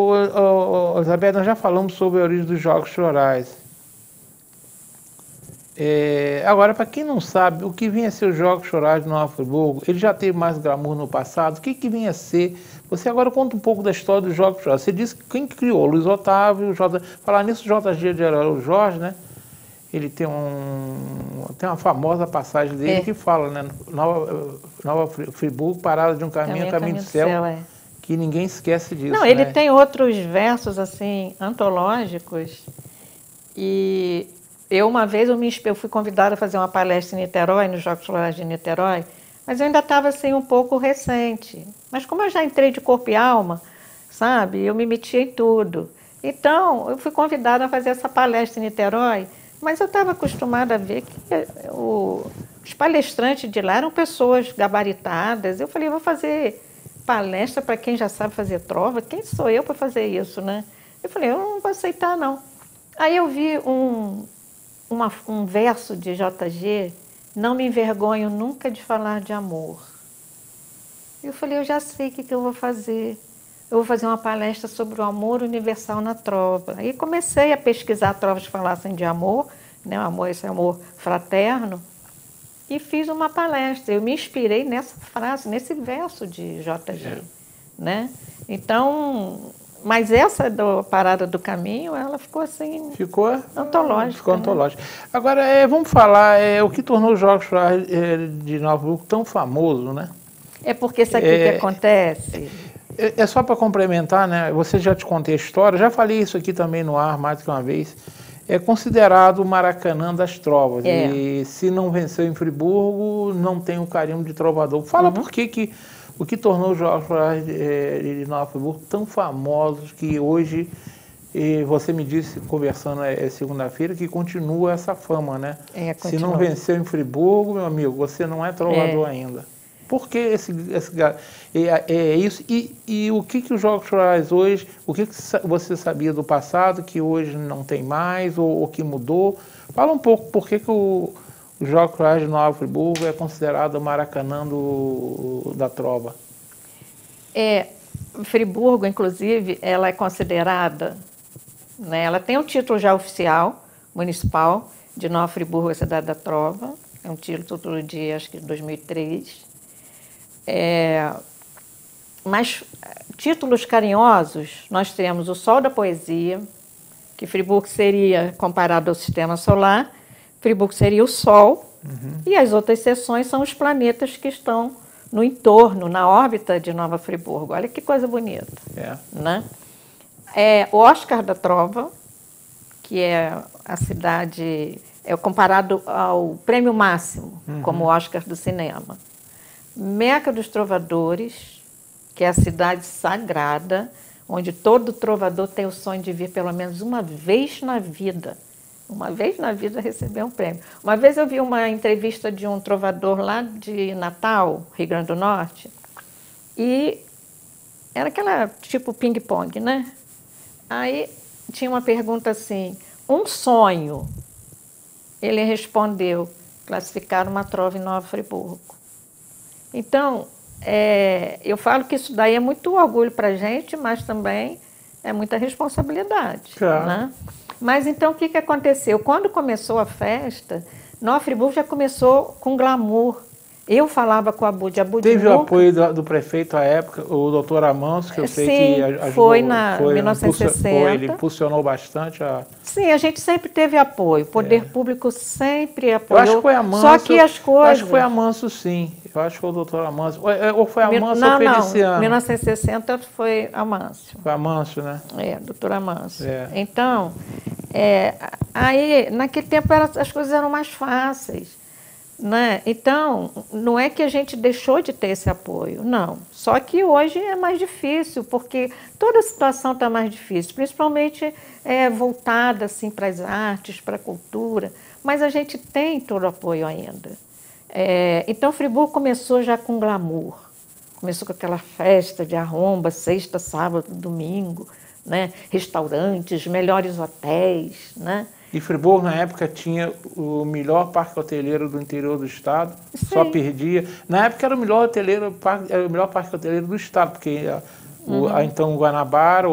Isabel, nós já falamos sobre a origem dos Jogos Florais. Agora, para quem não sabe, o que vinha a ser os Jogos Florais de Nova Friburgo, ele já teve mais glamour no passado, o que vinha a ser? Você agora conta um pouco da história dos Jogos Florais. Você disse que quem criou, Luiz Otávio, falar nisso, JG de Araújo Jorge, né? Ele tem uma famosa passagem dele que fala, né? Nova Friburgo, parada de um caminho do céu, que ninguém esquece disso. Não, ele tem outros versos, assim, antológicos, e... uma vez eu fui convidada a fazer uma palestra em Niterói, nos Jogos Florais de Niterói, mas eu ainda estava assim um pouco recente. Mas como eu já entrei de corpo e alma, sabe, eu me meti em tudo. Então, eu fui convidada a fazer essa palestra em Niterói, mas eu estava acostumada a ver que os palestrantes de lá eram pessoas gabaritadas. Eu falei, vou fazer palestra para quem já sabe fazer trova, quem sou eu para fazer isso, né? Eu falei, eu não vou aceitar, não. Aí eu vi um verso de JG, não me envergonho nunca de falar de amor. Eu falei, eu já sei o que eu vou fazer. Eu vou fazer uma palestra sobre o amor universal na trova. Aí comecei a pesquisar trovas que falassem de amor, né, esse amor fraterno, e fiz uma palestra. Eu me inspirei nessa frase, nesse verso de JG. Né? Então... Mas essa Parada do Caminho, ela ficou assim... Ficou antológica. Ficou antológica. Agora, vamos falar o que tornou os Jogos Florais de Nova Friburgo tão famoso, né? É porque isso aqui que acontece... É só para complementar, né? Você já te contei a história, já falei isso aqui também no ar mais do que uma vez. É considerado o Maracanã das trovas. E se não venceu em Friburgo, não tem o carimbo de trovador. Fala por que o que tornou os Jogos Florais de Nova Friburgo tão famosos que hoje, você me disse, conversando segunda-feira, que continua essa fama, né? Se não venceu em Friburgo, meu amigo, você não é trovador ainda. Por que isso? E o que os Jogos Florais hoje, o que você sabia do passado que hoje não tem mais, ou que mudou? Fala um pouco por que os Jogos Florais de Nova Friburgo é considerado o Maracanã da trova. Friburgo, inclusive, ela é considerada, né, ela tem um título já oficial, municipal, de Nova Friburgo, a cidade da trova. É um título de, acho que, 2003. Mas títulos carinhosos, nós temos o Sol da Poesia, que Friburgo seria comparado ao Sistema Solar, Friburgo seria o Sol, e as outras seções são os planetas que estão no entorno, na órbita de Nova Friburgo. Olha que coisa bonita. Né? O Oscar da Trova, que é a cidade, comparado ao prêmio máximo, como o Oscar do cinema. Meca dos Trovadores, que é a cidade sagrada, onde todo trovador tem o sonho de vir pelo menos uma vez na vida receber um prêmio. Uma vez eu vi uma entrevista de um trovador lá de Natal, Rio Grande do Norte, e era aquela tipo ping-pong, né? Aí tinha uma pergunta assim, um sonho. Ele respondeu, classificar uma trova em Nova Friburgo. Então, eu falo que isso daí é muito orgulho para a gente, mas também é muita responsabilidade. Claro. Né? Mas então o que aconteceu? Quando começou a festa, Nova Friburgo já começou com glamour. Eu falava com a Abud. Teve o apoio do prefeito à época, o doutor Amanso, que eu sei que ajudou. Foi em 1960. Ele impulsionou bastante a... Sim, a gente sempre teve apoio. O poder público sempre apoiou. Eu acho que foi Amanso. Só que as coisas... Acho que foi Amanso, sim. Eu acho que foi o doutor Amanso. Ou foi Amanso ou Feliciano? Não, 1960 foi Amanso. Foi Amanso, né? Doutor Amanso. Então, aí, naquele tempo, as coisas eram mais fáceis. Né? Então, não é que a gente deixou de ter esse apoio, não. Só que hoje é mais difícil, porque toda a situação está mais difícil, principalmente voltada assim, para as artes, para a cultura, mas a gente tem todo o apoio ainda. Então, Friburgo começou já com glamour, começou com aquela festa de arromba, sexta, sábado, domingo, né? Restaurantes, melhores hotéis, né? E Friburgo, na época, tinha o melhor parque hoteleiro do interior do estado, Sim. Só perdia. Na época era o melhor parque hoteleiro do estado, porque Então o Guanabara,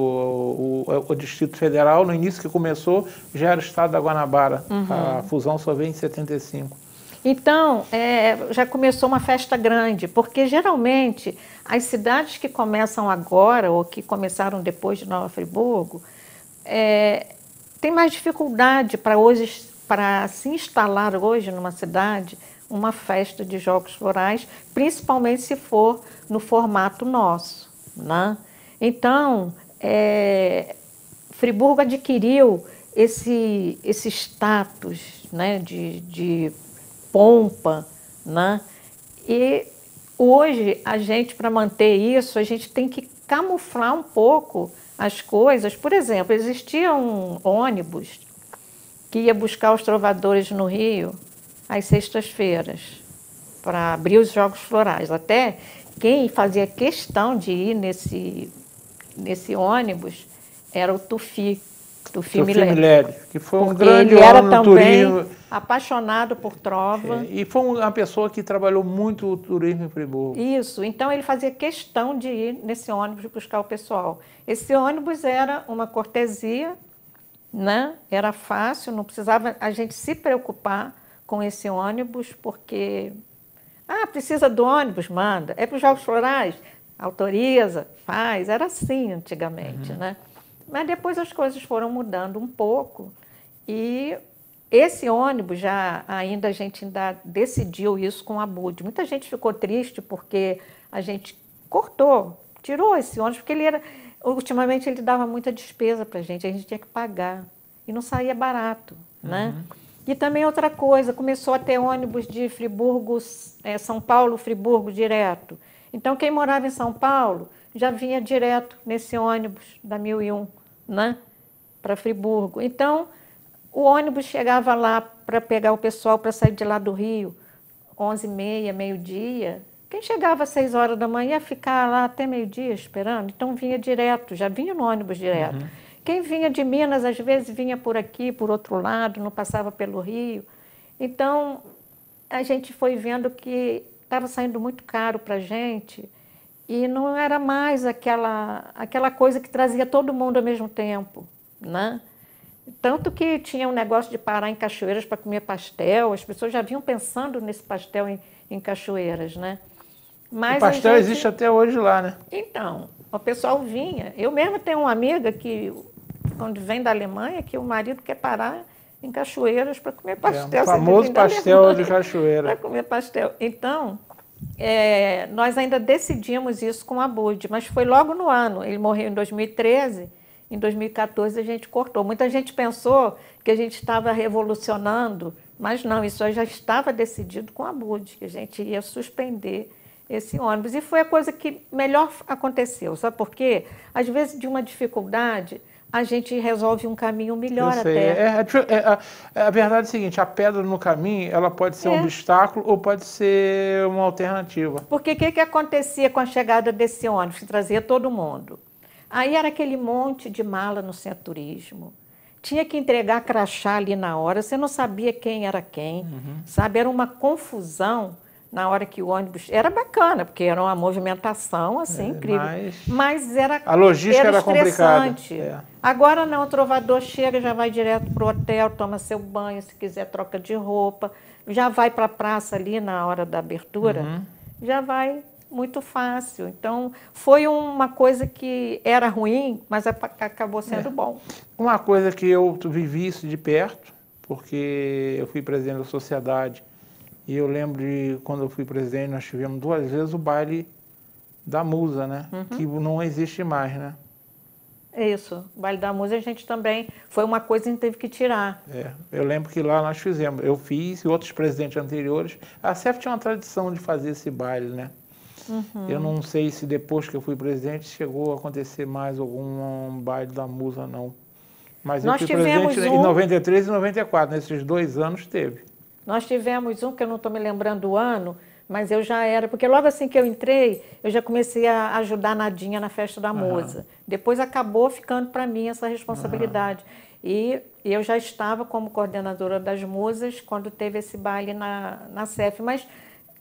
o Distrito Federal, no início que começou, já era o estado da Guanabara. A fusão só veio em 75. Então, já começou uma festa grande, porque geralmente as cidades que começam agora ou que começaram depois de Nova Friburgo têm mais dificuldade para se instalar hoje numa cidade uma festa de Jogos Florais, principalmente se for no formato nosso, né? Então, Friburgo adquiriu esse status, né, de pompa, né? E hoje a gente, para manter isso, a gente tem que camuflar um pouco as coisas. Por exemplo, existia um ônibus que ia buscar os trovadores no Rio às sextas-feiras para abrir os Jogos Florais. Até quem fazia questão de ir nesse ônibus era o Tufi Mileri, que foi um grande ele era homem no também turismo. Apaixonado por trova. E foi uma pessoa que trabalhou muito o turismo em Friburgo. Isso, então ele fazia questão de ir nesse ônibus buscar o pessoal. Esse ônibus era uma cortesia, né? Era fácil, não precisava a gente se preocupar com esse ônibus, porque precisa do ônibus, manda. É para os Jogos Florais, autoriza, faz. Era assim antigamente, né? Mas depois as coisas foram mudando um pouco e esse ônibus a gente ainda decidiu isso com a BUD. Muita gente ficou triste porque a gente tirou esse ônibus, porque ultimamente ele dava muita despesa para a gente tinha que pagar e não saía barato, né? E também outra coisa, começou a ter ônibus de Friburgo, São Paulo, Friburgo direto. Então quem morava em São Paulo já vinha direto nesse ônibus da 1001, né, para Friburgo. Então, o ônibus chegava lá para pegar o pessoal para sair de lá do Rio, 11h30, meio-dia. Quem chegava às 6 horas da manhã ia ficar lá até meio-dia esperando. Então, vinha direto, já vinha no ônibus direto. Quem vinha de Minas, às vezes, vinha por aqui, por outro lado, não passava pelo Rio. Então, a gente foi vendo que estava saindo muito caro para a gente. E não era mais aquela coisa que trazia todo mundo ao mesmo tempo, né? Tanto que tinha um negócio de parar em Cachoeiras para comer pastel, as pessoas já vinham pensando nesse pastel em Cachoeiras, né? Mas o pastel existe até hoje lá, né? Então, o pessoal vinha. Eu mesma tenho uma amiga que, quando vem da Alemanha, que o marido quer parar em Cachoeiras para comer pastel. O famoso pastel de Cachoeira. Para comer pastel. Então, nós ainda decidimos isso com a BUD, mas foi logo no ano. Ele morreu em 2013, em 2014 a gente cortou. Muita gente pensou que a gente estava revolucionando, mas não, isso já estava decidido com a BUD, que a gente ia suspender esse ônibus. E foi a coisa que melhor aconteceu, sabe por quê? Às vezes, de uma dificuldade, a gente resolve um caminho melhor até. A verdade é a seguinte, a pedra no caminho, ela pode ser um obstáculo ou pode ser uma alternativa. Porque o que acontecia com a chegada desse ônibus, que trazia todo mundo? Aí era aquele monte de mala no centro turismo. Tinha que entregar crachá ali na hora, você não sabia quem era quem, sabe? Era uma confusão na hora que o ônibus... Era bacana, porque era uma movimentação assim, incrível. Mas a logística era complicada. Agora não, o trovador chega, já vai direto para o hotel, toma seu banho, se quiser troca de roupa, já vai para a praça ali na hora da abertura, já vai muito fácil. Então, foi uma coisa que era ruim, mas acabou sendo bom. Uma coisa que eu vivi isso de perto, porque eu fui presidente da sociedade, e eu lembro de quando eu fui presidente, nós tivemos 2 vezes o baile da Musa, né? Que não existe mais, né? Isso, o baile da Musa a gente também, foi uma coisa que a gente teve que tirar. Eu lembro que lá nós fizemos, eu fiz e outros presidentes anteriores, a CEF tinha uma tradição de fazer esse baile, né? Eu não sei se depois que eu fui presidente chegou a acontecer mais algum baile da Musa, não. Mas eu fui presidente em 93 e 94, nesses 2 anos teve. Nós tivemos que eu não estou me lembrando o ano, mas eu já era, porque logo assim que eu entrei, eu já comecei a ajudar a Nadinha na festa da Musa. Depois acabou ficando para mim essa responsabilidade. E eu já estava como coordenadora das Musas quando teve esse baile na CEF, mas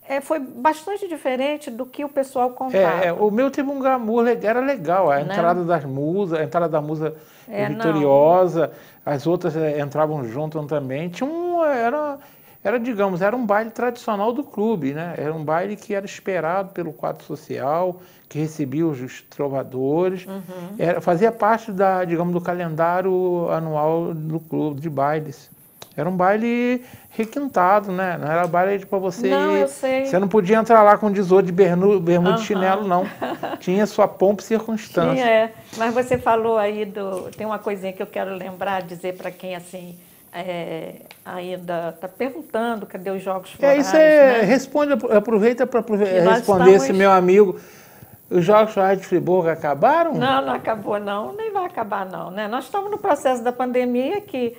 foi bastante diferente do que o pessoal contava. O meu teve um glamour, era legal, a entrada das musas, a entrada da musa Vitoriosa, as outras entravam juntas também. Digamos, era um baile tradicional do clube, né? Era um baile que era esperado pelo quadro social, que recebia os trovadores, fazia parte digamos, do calendário anual do clube de bailes. Era um baile requintado, né? Não era baile para você não, ir. Eu sei. Você não podia entrar lá com 18 de bermuda de chinelo, não. Tinha sua pompa e circunstância. Mas você falou aí tem uma coisinha que eu quero lembrar, dizer para quem assim ainda está perguntando cadê os Jogos Florais. Né? Aproveita para responder esse meu amigo. Os Jogos Florais de Friburgo acabaram? Não, não acabou não, nem vai acabar não, né? Nós estamos no processo da pandemia que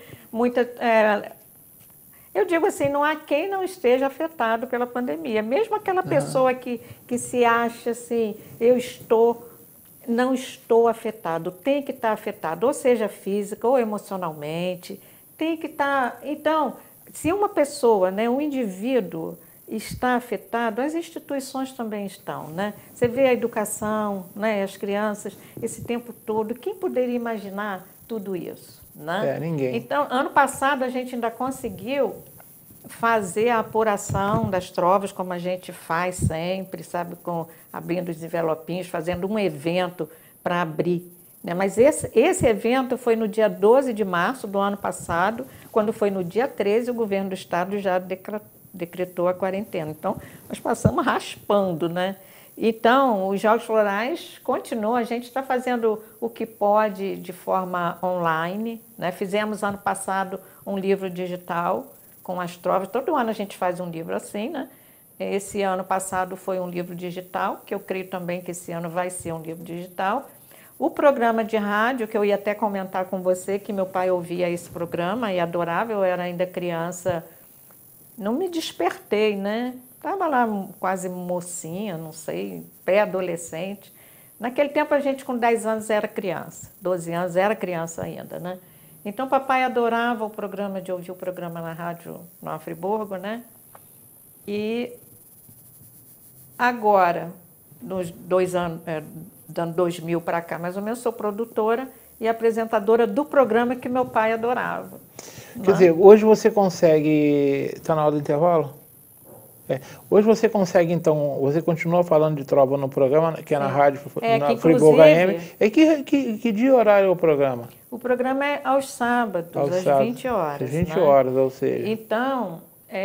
eu digo assim, não há quem não esteja afetado pela pandemia. Mesmo aquela pessoa que se acha assim, não estou afetado, tem que estar afetado, ou seja, física ou emocionalmente, tem que estar. Então, se uma pessoa, né, um indivíduo está afetado, as instituições também estão, né? Você vê a educação, né, as crianças, esse tempo todo, quem poderia imaginar tudo isso, né? Ninguém. Então, ano passado a gente ainda conseguiu fazer a apuração das trovas, como a gente faz sempre, sabe, abrindo os envelopinhos, fazendo um evento para abrir, né? Mas esse evento foi no dia 12 de março do ano passado, quando foi no dia 13 o governo do estado já decretou a quarentena. Então, nós passamos raspando, né? Então, os Jogos Florais continuam, a gente está fazendo o que pode de forma online, né? Fizemos ano passado um livro digital com as trovas, todo ano a gente faz um livro assim, né? Esse ano passado foi um livro digital, que eu creio também que esse ano vai ser um livro digital. O programa de rádio, que eu ia até comentar com você, que meu pai ouvia esse programa e adorava, eu era ainda criança, não me despertei, né? Estava lá quase mocinha, não sei, pré-adolescente. Naquele tempo a gente com 10 anos era criança, 12 anos era criança ainda, né? Então papai adorava ouvir o programa na rádio Nova Friburgo, né? E agora, nos 2 anos, do ano 2000 para cá, mais ou menos, sou produtora e apresentadora do programa que meu pai adorava. Quer dizer, hoje você consegue... Está na hora do intervalo? Hoje você consegue, então, você continua falando de trova no programa, que é na rádio na Friburgo AM. Que dia e horário é o programa? O programa é aos sábados, às 20 horas. Às 20 horas, ou seja... Então,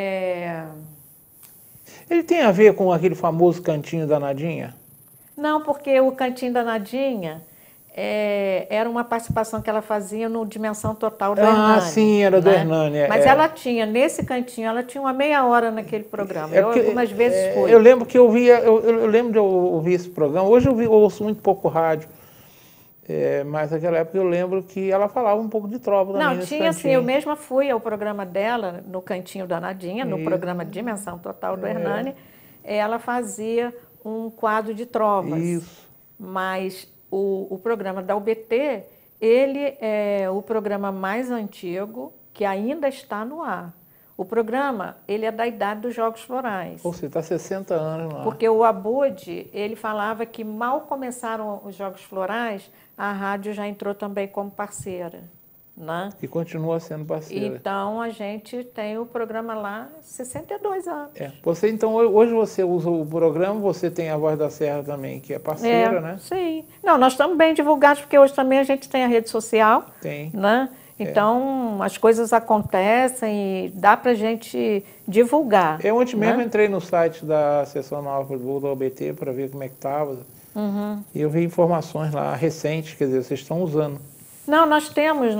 Ele tem a ver com aquele famoso Cantinho da Nadinha? Não, porque o Cantinho da Nadinha era uma participação que ela fazia no Dimensão Total do Hernani. Sim, era do Hernani. Mas ela tinha, nesse cantinho, ela tinha uma meia hora naquele programa. Eu algumas vezes fui. Eu lembro que eu lembro de eu ouvir esse programa. Hoje eu ouço muito pouco rádio. Mas naquela época eu lembro que ela falava um pouco de trova também. Não, tinha sim. Eu mesma fui ao programa dela, no Cantinho da Nadinha, no programa Dimensão Total do Hernani. Ela fazia um quadro de trovas. Isso. Mas o programa da UBT, ele é o programa mais antigo que ainda está no ar. O programa, ele é da idade dos Jogos Florais. Você está 60 anos lá. Porque o Abud, ele falava que mal começaram os Jogos Florais, a rádio já entrou também como parceira, né? E continua sendo parceira. Então, a gente tem o programa lá 62 anos. Você, então, hoje você usa o programa, você tem a Voz da Serra também, que é parceira, né? Sim. Não, nós estamos bem divulgados, porque hoje também a gente tem a rede social. Tem. Né? Então, as coisas acontecem e dá para a gente divulgar. Eu ontem mesmo entrei no site da Seção Nova Friburgo da UBT para ver como é que estava. E eu vi informações lá recentes, quer dizer, vocês estão usando. Não, nós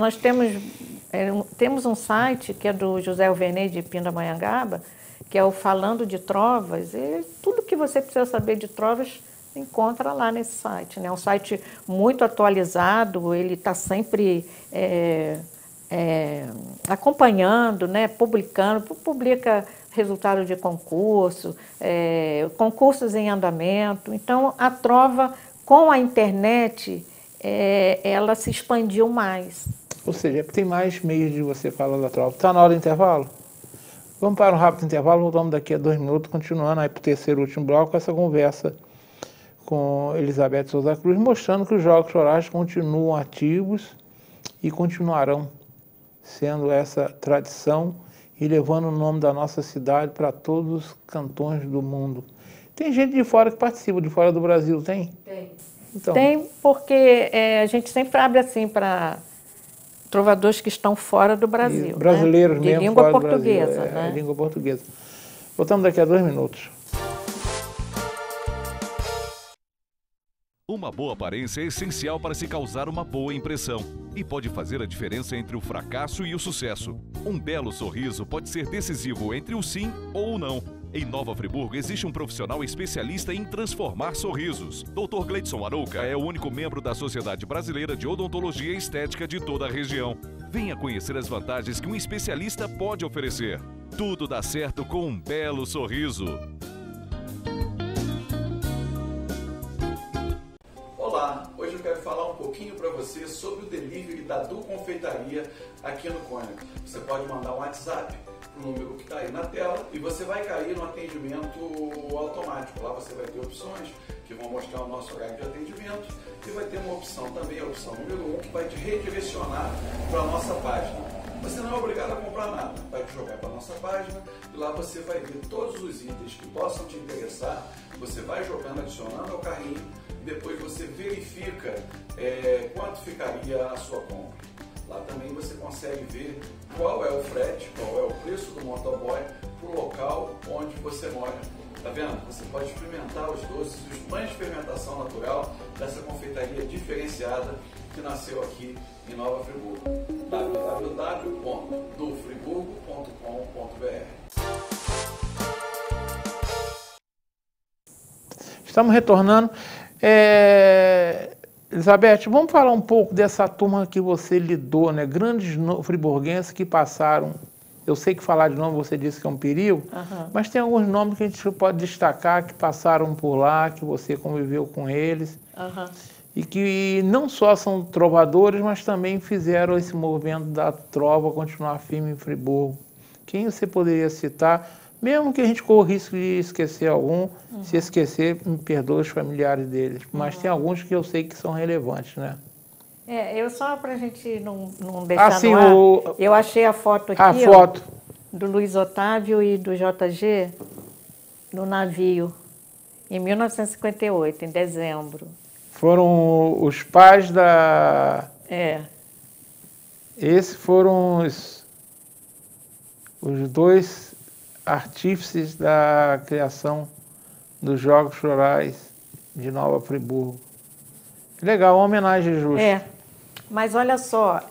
temos um site que é do José Alvernei de Pindamonhangaba, que é o Falando de Trovas, e tudo que você precisa saber de trovas encontra lá nesse site, né? É um site muito atualizado, ele está sempre acompanhando, né? Publica resultado de concurso, concursos em andamento. Então, a trova com a internet, ela se expandiu mais. Ou seja, tem mais meios de você falar da trova. Está na hora do intervalo? Vamos para um rápido intervalo, voltamos daqui a 2 minutos, continuando aí para o terceiro e último bloco, com essa conversa com Elizabeth Souza Cruz, mostrando que os Jogos Florais continuam ativos e continuarão sendo essa tradição e levando o nome da nossa cidade para todos os cantões do mundo. Tem gente de fora que participa, de fora do Brasil, tem? Tem. Então, Tem, porque a gente sempre abre assim para trovadores que estão fora do Brasil. Brasileiros né? mesmo, De língua fora do portuguesa. Brasil, né? língua portuguesa. Voltamos daqui a 2 minutos. Uma boa aparência é essencial para se causar uma boa impressão e pode fazer a diferença entre o fracasso e o sucesso. Um belo sorriso pode ser decisivo entre o sim ou o não. Em Nova Friburgo existe um profissional especialista em transformar sorrisos. Dr. Gleidson Arouca é o único membro da Sociedade Brasileira de Odontologia e Estética de toda a região. Venha conhecer as vantagens que um especialista pode oferecer. Tudo dá certo com um belo sorriso. Olá, hoje eu quero falar um pouquinho para você sobre o delivery da Du Confeitaria aqui no Cônigo. Você pode mandar um WhatsApp para o número que está aí na tela e você vai cair no atendimento automático. Lá você vai ter opções que vão mostrar o nosso horário de atendimento e vai ter uma opção também, a opção número 1, que vai te redirecionar para a nossa página. Você não é obrigado a comprar nada, vai te jogar para a nossa página e lá você vai ver todos os itens que possam te interessar, você vai jogando, adicionando ao carrinho e depois você verifica quanto ficaria a sua compra. Lá também você consegue ver qual é o frete, qual é o preço do motoboy para o local onde você mora. Tá vendo? Você pode experimentar os doces, os pães de fermentação natural dessa confeitaria diferenciada que nasceu aqui em Nova Friburgo. www.dufriburgo.com.br. Estamos retornando. Elizabeth, vamos falar um pouco dessa turma que você lidou, né? Grandes friburguenses que passaram. Eu sei que falar de nome você disse que é um perigo, mas tem alguns nomes que a gente pode destacar que passaram por lá, que você conviveu com eles, e que não só são trovadores, mas também fizeram esse movimento da trova continuar firme em Friburgo. Quem você poderia citar? Mesmo que a gente corra o risco de esquecer algum, se esquecer, me perdoa os familiares deles. Mas tem alguns que eu sei que são relevantes, né? Eu só para a gente não deixar assim, no ar, eu achei a foto aqui, a foto do Luiz Otávio e do JG no navio, em 1958, em dezembro. Foram os pais da... Esses foram os dois artífices da criação dos Jogos Florais de Nova Friburgo. Legal, uma homenagem justa. Mas olha só,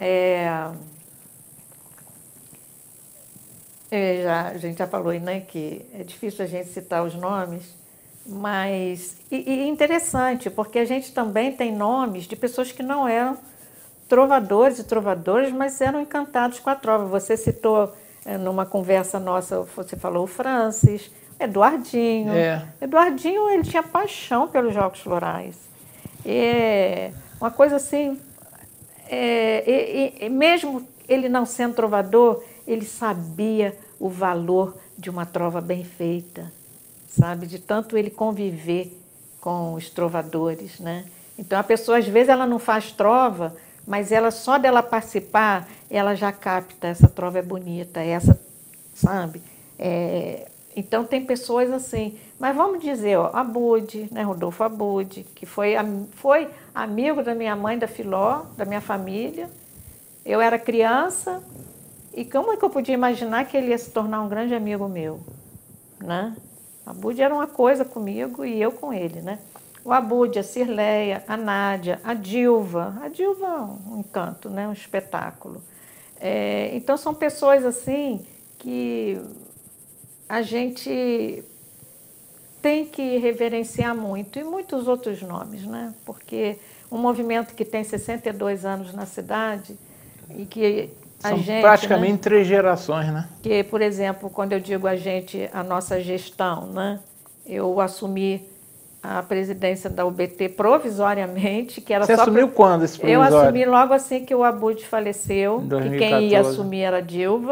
a gente já falou, né, que é difícil a gente citar os nomes, mas e interessante, porque a gente também tem nomes de pessoas que não eram trovadores e trovadoras, mas eram encantados com a trova. Você citou numa conversa nossa, você falou o Francis, Eduardinho. Eduardinho, ele tinha paixão pelos Jogos Florais. Uma coisa assim, mesmo ele não sendo trovador, ele sabia o valor de uma trova bem feita, sabe? De tanto ele conviver com os trovadores, né? Então, a pessoa, às vezes, ela não faz trova, mas ela, só dela participar, ela já capta, essa trova é bonita, essa, sabe? Então, tem pessoas assim. Mas vamos dizer, Abud, né, Rodolfo Abud, que foi amigo da minha mãe, da Filó, da minha família. Eu era criança, e como é que eu podia imaginar que ele ia se tornar um grande amigo meu, né? Abud era uma coisa comigo e eu com ele, né? O Abud, a Cirleia, a Nádia, a Dilva. A Dilva é um encanto, né? Um espetáculo. Então, são pessoas assim que a gente tem que reverenciar muito, e muitos outros nomes, né? Porque um movimento que tem 62 anos na cidade e que a São gente... praticamente, né? 3 gerações, né? Que, por exemplo, quando eu digo a gente, a nossa gestão, né? Eu assumi a presidência da UBT provisoriamente, que era Você só... Você assumiu quando esse provisório? Eu assumi logo assim que o Abud faleceu, 2014. que quem ia assumir era a Dilva,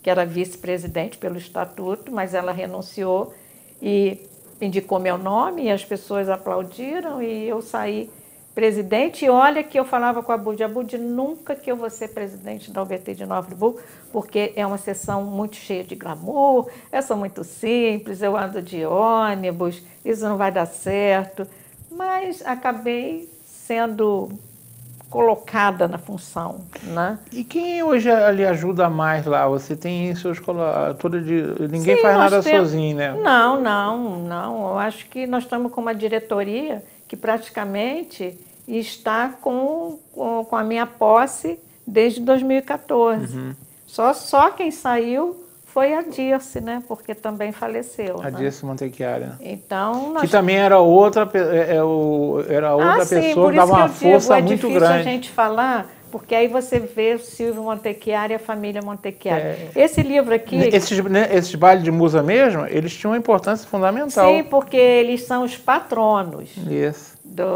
que era vice-presidente pelo estatuto, mas ela renunciou e indicou meu nome e as pessoas aplaudiram e eu saí presidente. E olha que eu falava com a Abud, nunca que eu vou ser presidente da UBT de Nova Friburgo, porque é uma sessão muito cheia de glamour, eu sou muito simples, eu ando de ônibus, isso não vai dar certo. Mas acabei sendo colocada na função, né? E quem hoje lhe ajuda mais lá? Você tem seus ninguém faz nada sozinho, né? Não. Eu acho que nós estamos com uma diretoria que praticamente está com a minha posse desde 2014. Uhum. Só quem saiu foi a Dirce, né? Porque também faleceu. A Dirce Montecchiari, né? Então, que também era outra pessoa que dava uma força muito grande. É difícil a gente falar, porque aí você vê o Silvio Montecchiari e a família Montecchiari. Esse livro aqui... Esses bailes de musa mesmo, eles tinham uma importância fundamental. Sim, porque eles são os patronos Isso.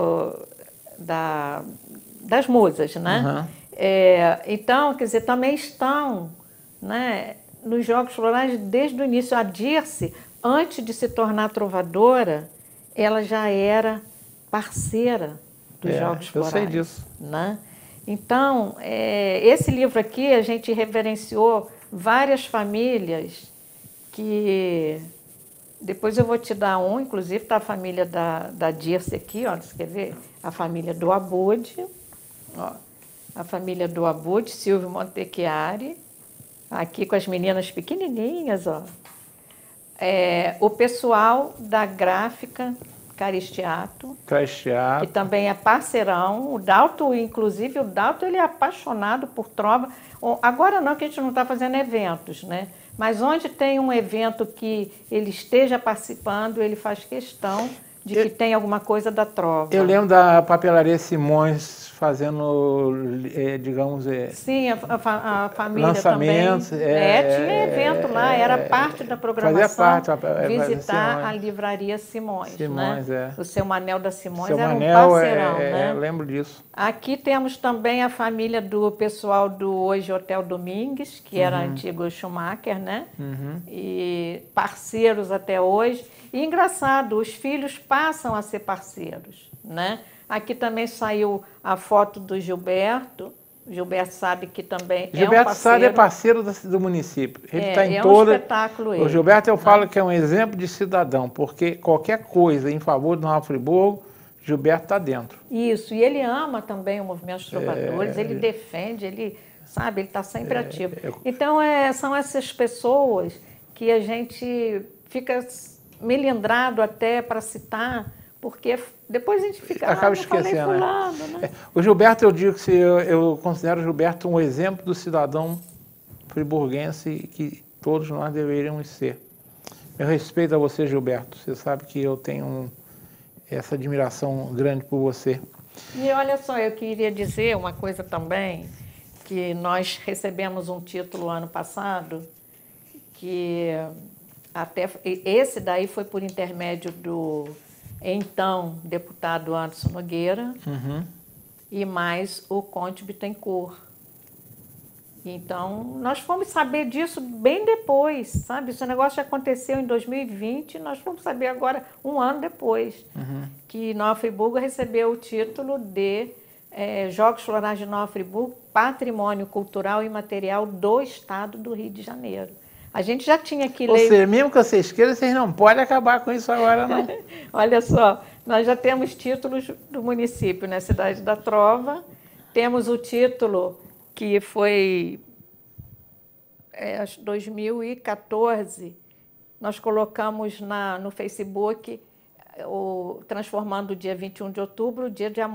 das musas, né? Uhum. Então, quer dizer, também estão, né, nos Jogos Florais desde o início. A Dirce, antes de se tornar trovadora, ela já era parceira dos Jogos Florais. Eu sei disso. Né? Então, esse livro aqui, a gente reverenciou várias famílias que... Depois eu vou te dar inclusive está a família da Dirce aqui, ó, você quer ver? A família do Abud, ó, a família do Abud, Silvio Montecchiari, aqui com as meninas pequenininhas, ó. O pessoal da gráfica Caristiato, que também é parceirão. O Dalto, inclusive, ele é apaixonado por trova. Agora não, que a gente não está fazendo eventos, né? Mas onde tem um evento que ele esteja participando, ele faz questão de que tenha alguma coisa da trova. Eu lembro da papelaria Simões fazendo, digamos... Sim, a família lançamentos, também. Tinha evento lá, era parte da programação. Visitar a livraria Simões, né? O seu Manel da Simões era um parceirão, né? Eu lembro disso. Aqui temos também a família do pessoal do hoje Hotel Domingues, que era antigo Schumacher, né? E parceiros até hoje. E engraçado, os filhos passam a ser parceiros, né? Aqui também saiu a foto do Gilberto. O Gilberto sabe que também Gilberto Sade é parceiro do município. Ele está em um espetáculo. O Gilberto, eu falo que é um exemplo de cidadão, porque qualquer coisa em favor do Nova Friburgo, Gilberto está dentro. Isso, e ele ama também o movimento dos trovadores, ele defende, ele está sempre ativo. Então, são essas pessoas que a gente fica melindrado até para citar, porque depois a gente fica acaba esquecendo. Fulano, né? O Gilberto, eu digo que eu considero o Gilberto um exemplo do cidadão friburguense que todos nós deveríamos ser. Meu respeito a você, Gilberto. Você sabe que eu tenho essa admiração grande por você. E olha só, eu queria dizer uma coisa também, que nós recebemos um título ano passado, que até esse daí foi por intermédio do então deputado Anderson Nogueira e mais o Conde Bittencourt. Então, nós fomos saber disso bem depois, sabe? Esse negócio aconteceu em 2020, nós fomos saber agora, um ano depois, que Nova Friburgo recebeu o título de Jogos Florais de Nova Friburgo, Patrimônio Cultural e Material do Estado do Rio de Janeiro. A gente já tinha que ler... Ou seja, mesmo que vocês queiram, vocês não podem acabar com isso agora, não. Olha só, nós já temos títulos do município, né? Cidade da Trova, temos o título que foi, acho 2014, nós colocamos no Facebook, transformando o dia 21 de outubro,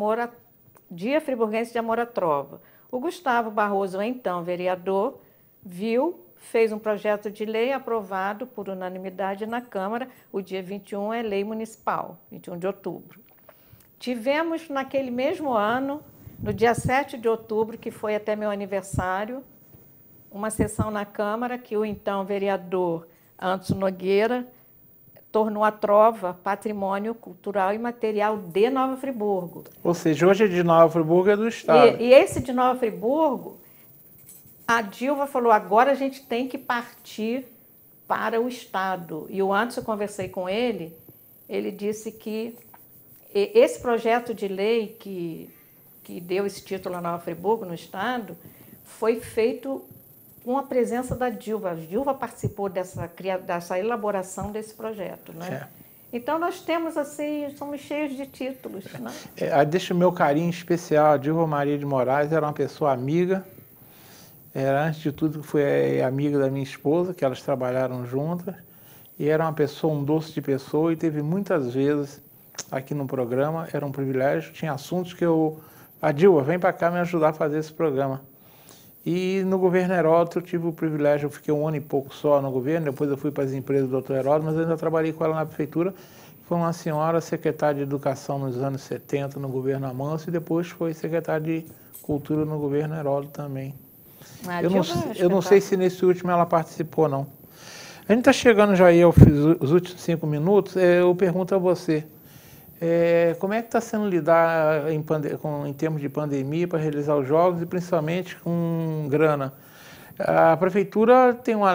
Dia Friburguense de Amor à Trova. O Gustavo Barroso, então vereador, fez um projeto de lei aprovado por unanimidade na Câmara. O dia 21 é lei municipal, 21 de outubro. Tivemos, naquele mesmo ano, no dia 7 de outubro, que foi até meu aniversário, uma sessão na Câmara que o então vereador Anderson Nogueira tornou a Trova Patrimônio Cultural e Material de Nova Friburgo. Ou seja, hoje de Nova Friburgo é do Estado. E esse de Nova Friburgo, A Dilva falou, agora a gente tem que partir para o Estado. E antes eu conversei com ele disse que esse projeto de lei que deu esse título a Nova Friburgo, no Estado, foi feito com a presença da Dilva. A Dilva participou dessa elaboração desse projeto, né? Então, nós temos, assim, somos cheios de títulos, né? Deixa o meu carinho especial. A Dilva Maria de Moraes era uma pessoa amiga. Antes de tudo, foi amiga da minha esposa, que elas trabalharam juntas. E era uma pessoa, um doce de pessoa, e teve muitas vezes aqui no programa, era um privilégio. Tinha assuntos que a Dilva, vem para cá me ajudar a fazer esse programa. E no governo Heródoto eu tive o privilégio, eu fiquei 1 ano e pouco só no governo, depois eu fui para as empresas do Dr. Heródoto, mas eu ainda trabalhei com ela na prefeitura. Foi uma senhora secretária de Educação nos anos 70 no governo Amâncio e depois foi secretária de Cultura no governo Heródoto também. Eu não sei se nesse último ela participou, não. A gente está chegando já aí os últimos 5 minutos, eu pergunto a você, como é que está sendo lidar em termos de pandemia para realizar os jogos e principalmente com grana? A prefeitura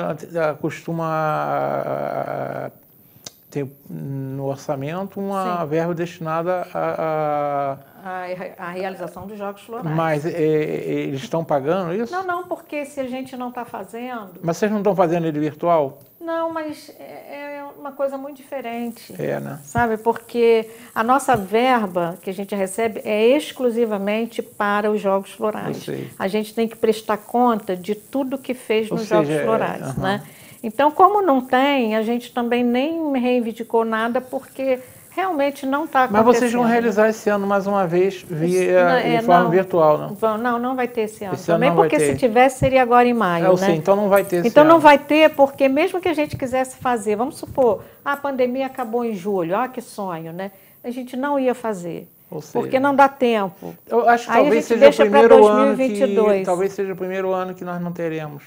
costuma ter no orçamento uma verba destinada a realização dos Jogos Florais. Mas eles estão pagando isso? Não, porque se a gente não está fazendo... Mas vocês não estão fazendo ele virtual? Não, mas é uma coisa muito diferente. Né? Sabe, porque a nossa verba que a gente recebe é exclusivamente para os Jogos Florais. A gente tem que prestar conta de tudo que fez nos Jogos Florais, né? Então, como não tem, a gente também nem reivindicou nada, porque realmente não está acontecendo. Mas vocês vão realizar esse ano mais uma vez de forma virtual, não? Não vai ter esse ano. Também porque se tivesse, seria agora em maio, né? Sim, então não vai ter esse ano. Então não vai ter, porque mesmo que a gente quisesse fazer, vamos supor, a pandemia acabou em julho, que sonho, né? A gente não ia fazer. Porque não dá tempo. Eu acho que talvez seja o primeiro ano que nós não teremos.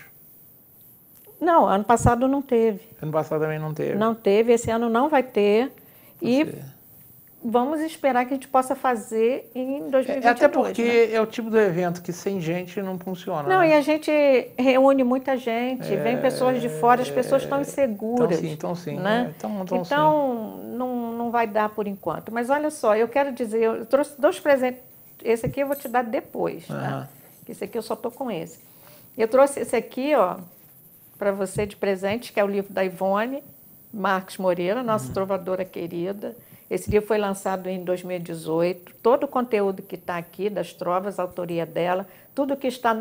Não, ano passado não teve. Ano passado também não teve. Não teve, esse ano não vai ter. E vamos esperar que a gente possa fazer em 2022. Até porque é o tipo do evento que sem gente não funciona. Não, e a gente reúne muita gente, vem pessoas de fora, as pessoas estão inseguras. Então sim. Né? Então não vai dar por enquanto. Mas olha só, eu quero dizer, eu trouxe 2 presentes. Esse aqui eu vou te dar depois, tá? Esse aqui eu só estou com esse. Eu trouxe esse aqui, para você de presente, que é o livro da Ivone Marques Moreira, nossa trovadora querida. Esse livro foi lançado em 2018. Todo o conteúdo que está aqui, das trovas, a autoria dela, tudo que está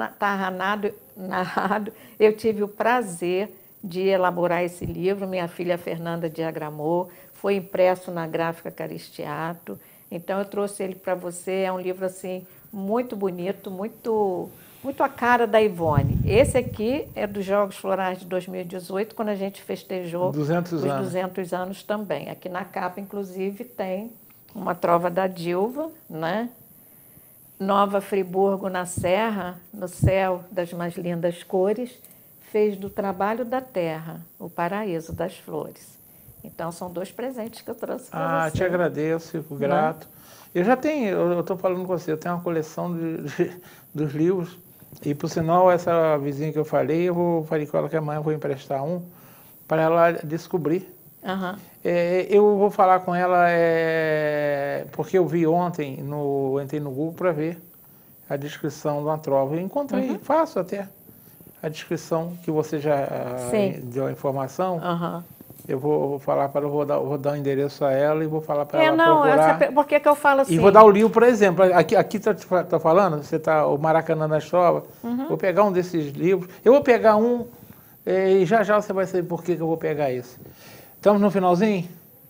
narrado, eu tive o prazer de elaborar esse livro. Minha filha Fernanda diagramou, foi impresso na Gráfica Caristiato. Então, eu trouxe ele para você. É um livro assim, muito bonito, muito a cara da Ivone. Esse aqui é dos Jogos Florais de 2018, quando a gente festejou os 200 anos também. Aqui na capa, inclusive, tem uma trova da Dilva, né? Nova Friburgo na Serra, no céu das mais lindas cores, fez do trabalho da terra o paraíso das flores. Então, são 2 presentes que eu trouxe para você. Te agradeço, fico grato. Eu já tenho, eu estou falando com você, eu tenho uma coleção dos livros. E, por sinal, essa vizinha que eu falei com ela que amanhã eu vou emprestar um para ela descobrir. Eu vou falar com ela, porque eu vi ontem, entrei no Google para ver a descrição de uma trova. Eu encontrei, faço até a descrição que você já deu a informação. Eu vou falar para vou dar o endereço a ela e vou falar para ela procurar. Por que eu falo assim? E vou dar o livro, por exemplo, aqui tá falando, você tá o Maracanã das Trovas. Vou pegar um desses livros. Eu vou pegar um e já você vai saber por que eu vou pegar esse. Estamos no finalzinho?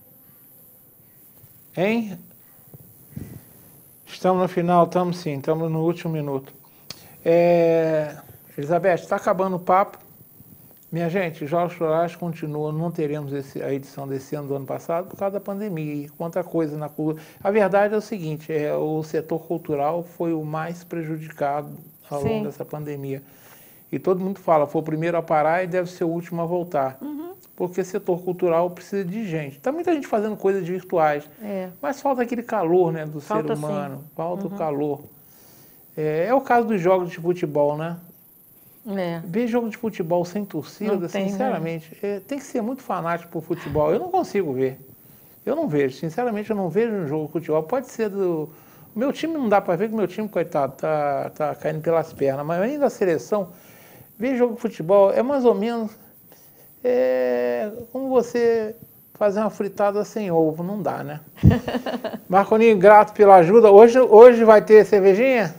Hein? Estamos no final, estamos sim, estamos no último minuto. Elizabeth, está acabando o papo. Minha gente, os Jogos Florais continuam, não teremos a edição desse ano do ano passado por causa da pandemia e quanta coisa na cultura. A verdade é o seguinte, o setor cultural foi o mais prejudicado ao longo dessa pandemia. E todo mundo fala, foi o primeiro a parar e deve ser o último a voltar. Porque o setor cultural precisa de gente. Tá muita gente fazendo coisas virtuais, mas falta aquele calor, né, do ser humano, falta o calor. É o caso dos jogos de futebol, né? Ver jogo de futebol sem torcida, sinceramente, tem que ser muito fanático por futebol. Eu não consigo ver. Eu não vejo, sinceramente, eu não vejo um jogo de futebol. Pode ser do... O meu time não dá para ver, que o meu time, coitado, tá caindo pelas pernas. Mas ainda a seleção, ver jogo de futebol é mais ou menos como você fazer uma fritada sem ovo. Não dá, né? Marconinho, grato pela ajuda. Hoje vai ter cervejinha?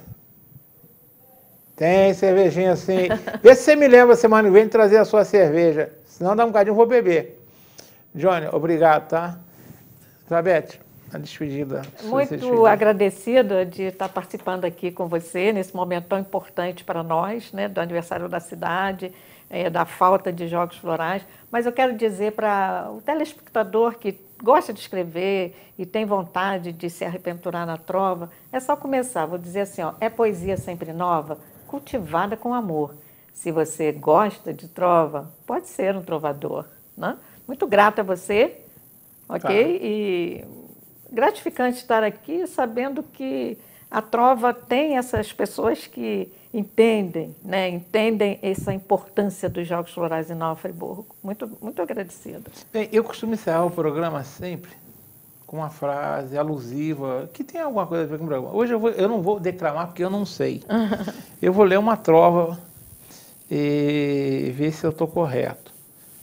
Tem cervejinha sim. Vê se você me lembra semana que vem de trazer a sua cerveja. Senão dá um bocadinho, eu vou beber. Johnny, obrigado, tá? Elizabeth, a despedida. Muito agradecida de estar participando aqui com você nesse momento tão importante para nós, né, do aniversário da cidade, da falta de jogos florais. Mas eu quero dizer para o telespectador que gosta de escrever e tem vontade de se aventurar na trova, é só começar. Vou dizer assim, ó, é poesia sempre nova, cultivada com amor. Se você gosta de trova, pode ser um trovador, né? Muito grata a você, ok? Tá. E gratificante estar aqui sabendo que a trova tem essas pessoas que entendem, né? Entendem essa importância dos Jogos Florais em Nova Friburgo. Muito, muito agradecida. Bem, eu costumo encerrar o programa sempre com uma frase alusiva, que tem alguma coisa a ver com o programa. Hoje eu não vou declamar porque eu não sei. Eu vou ler uma trova e ver se eu estou correto.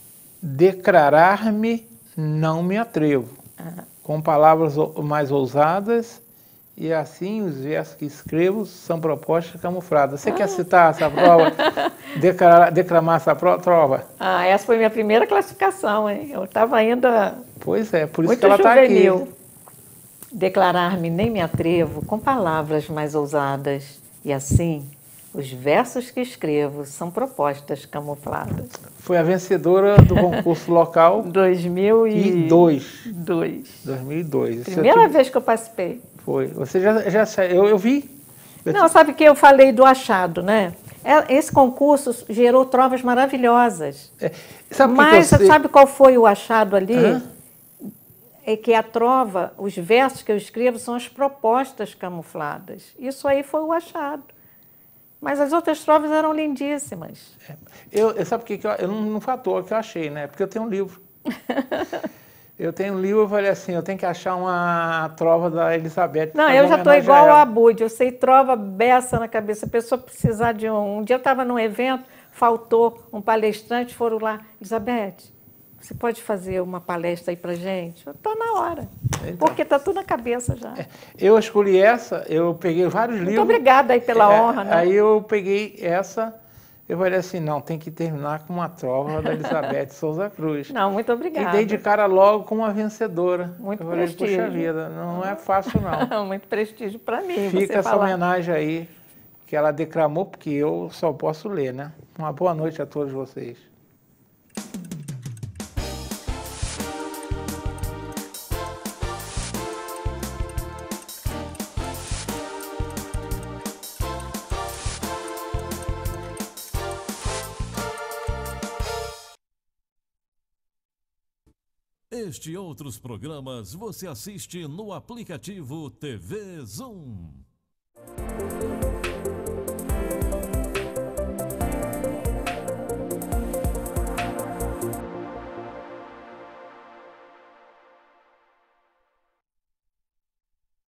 Declarar-me não me atrevo, com palavras mais ousadas, e assim os versos que escrevo são propostas camufladas. Você quer citar essa prova? Declamar essa trova? Essa foi minha primeira classificação, hein? Eu estava ainda... Pois é, por isso que ela está aqui. Declarar-me nem me atrevo com palavras mais ousadas, e assim os versos que escrevo são propostas camufladas. Foi a vencedora do concurso local 2002. 2002. Primeira vez que eu participei. Foi. Você eu vi. Não, sabe que eu falei do achado, né? Esse concurso gerou trovas maravilhosas. Mas sabe qual foi o achado ali? É que a trova, os versos que eu escrevo são as propostas camufladas. Isso aí foi o achado. Mas as outras trovas eram lindíssimas. Sabe por que eu não foi à toa que eu achei, né? Porque eu tenho um livro. Eu tenho um livro, eu falei assim, eu tenho que achar uma trova da Elizabeth. Não, eu já estou igual a Abud, eu sei trova beça na cabeça. A pessoa precisar de um dia eu estava num evento, faltou um palestrante, foram lá, Elizabeth, você pode fazer uma palestra aí pra gente? Eu estou na hora, então, porque está tudo na cabeça já. Eu escolhi essa, eu peguei vários livros. Muito obrigada aí pela honra, né? Aí eu peguei essa, eu falei assim, não, tem que terminar com uma trova da Elizabeth Souza Cruz. Não, muito obrigada. E dei de cara logo com uma vencedora. Muito eu falei, prestígio. Puxa vida, não é fácil não. Muito prestígio para mim. Fica essa homenagem aí, que ela declamou, porque eu só posso ler, né? Uma boa noite a todos vocês. Este e outros programas você assiste no aplicativo TV Zoom.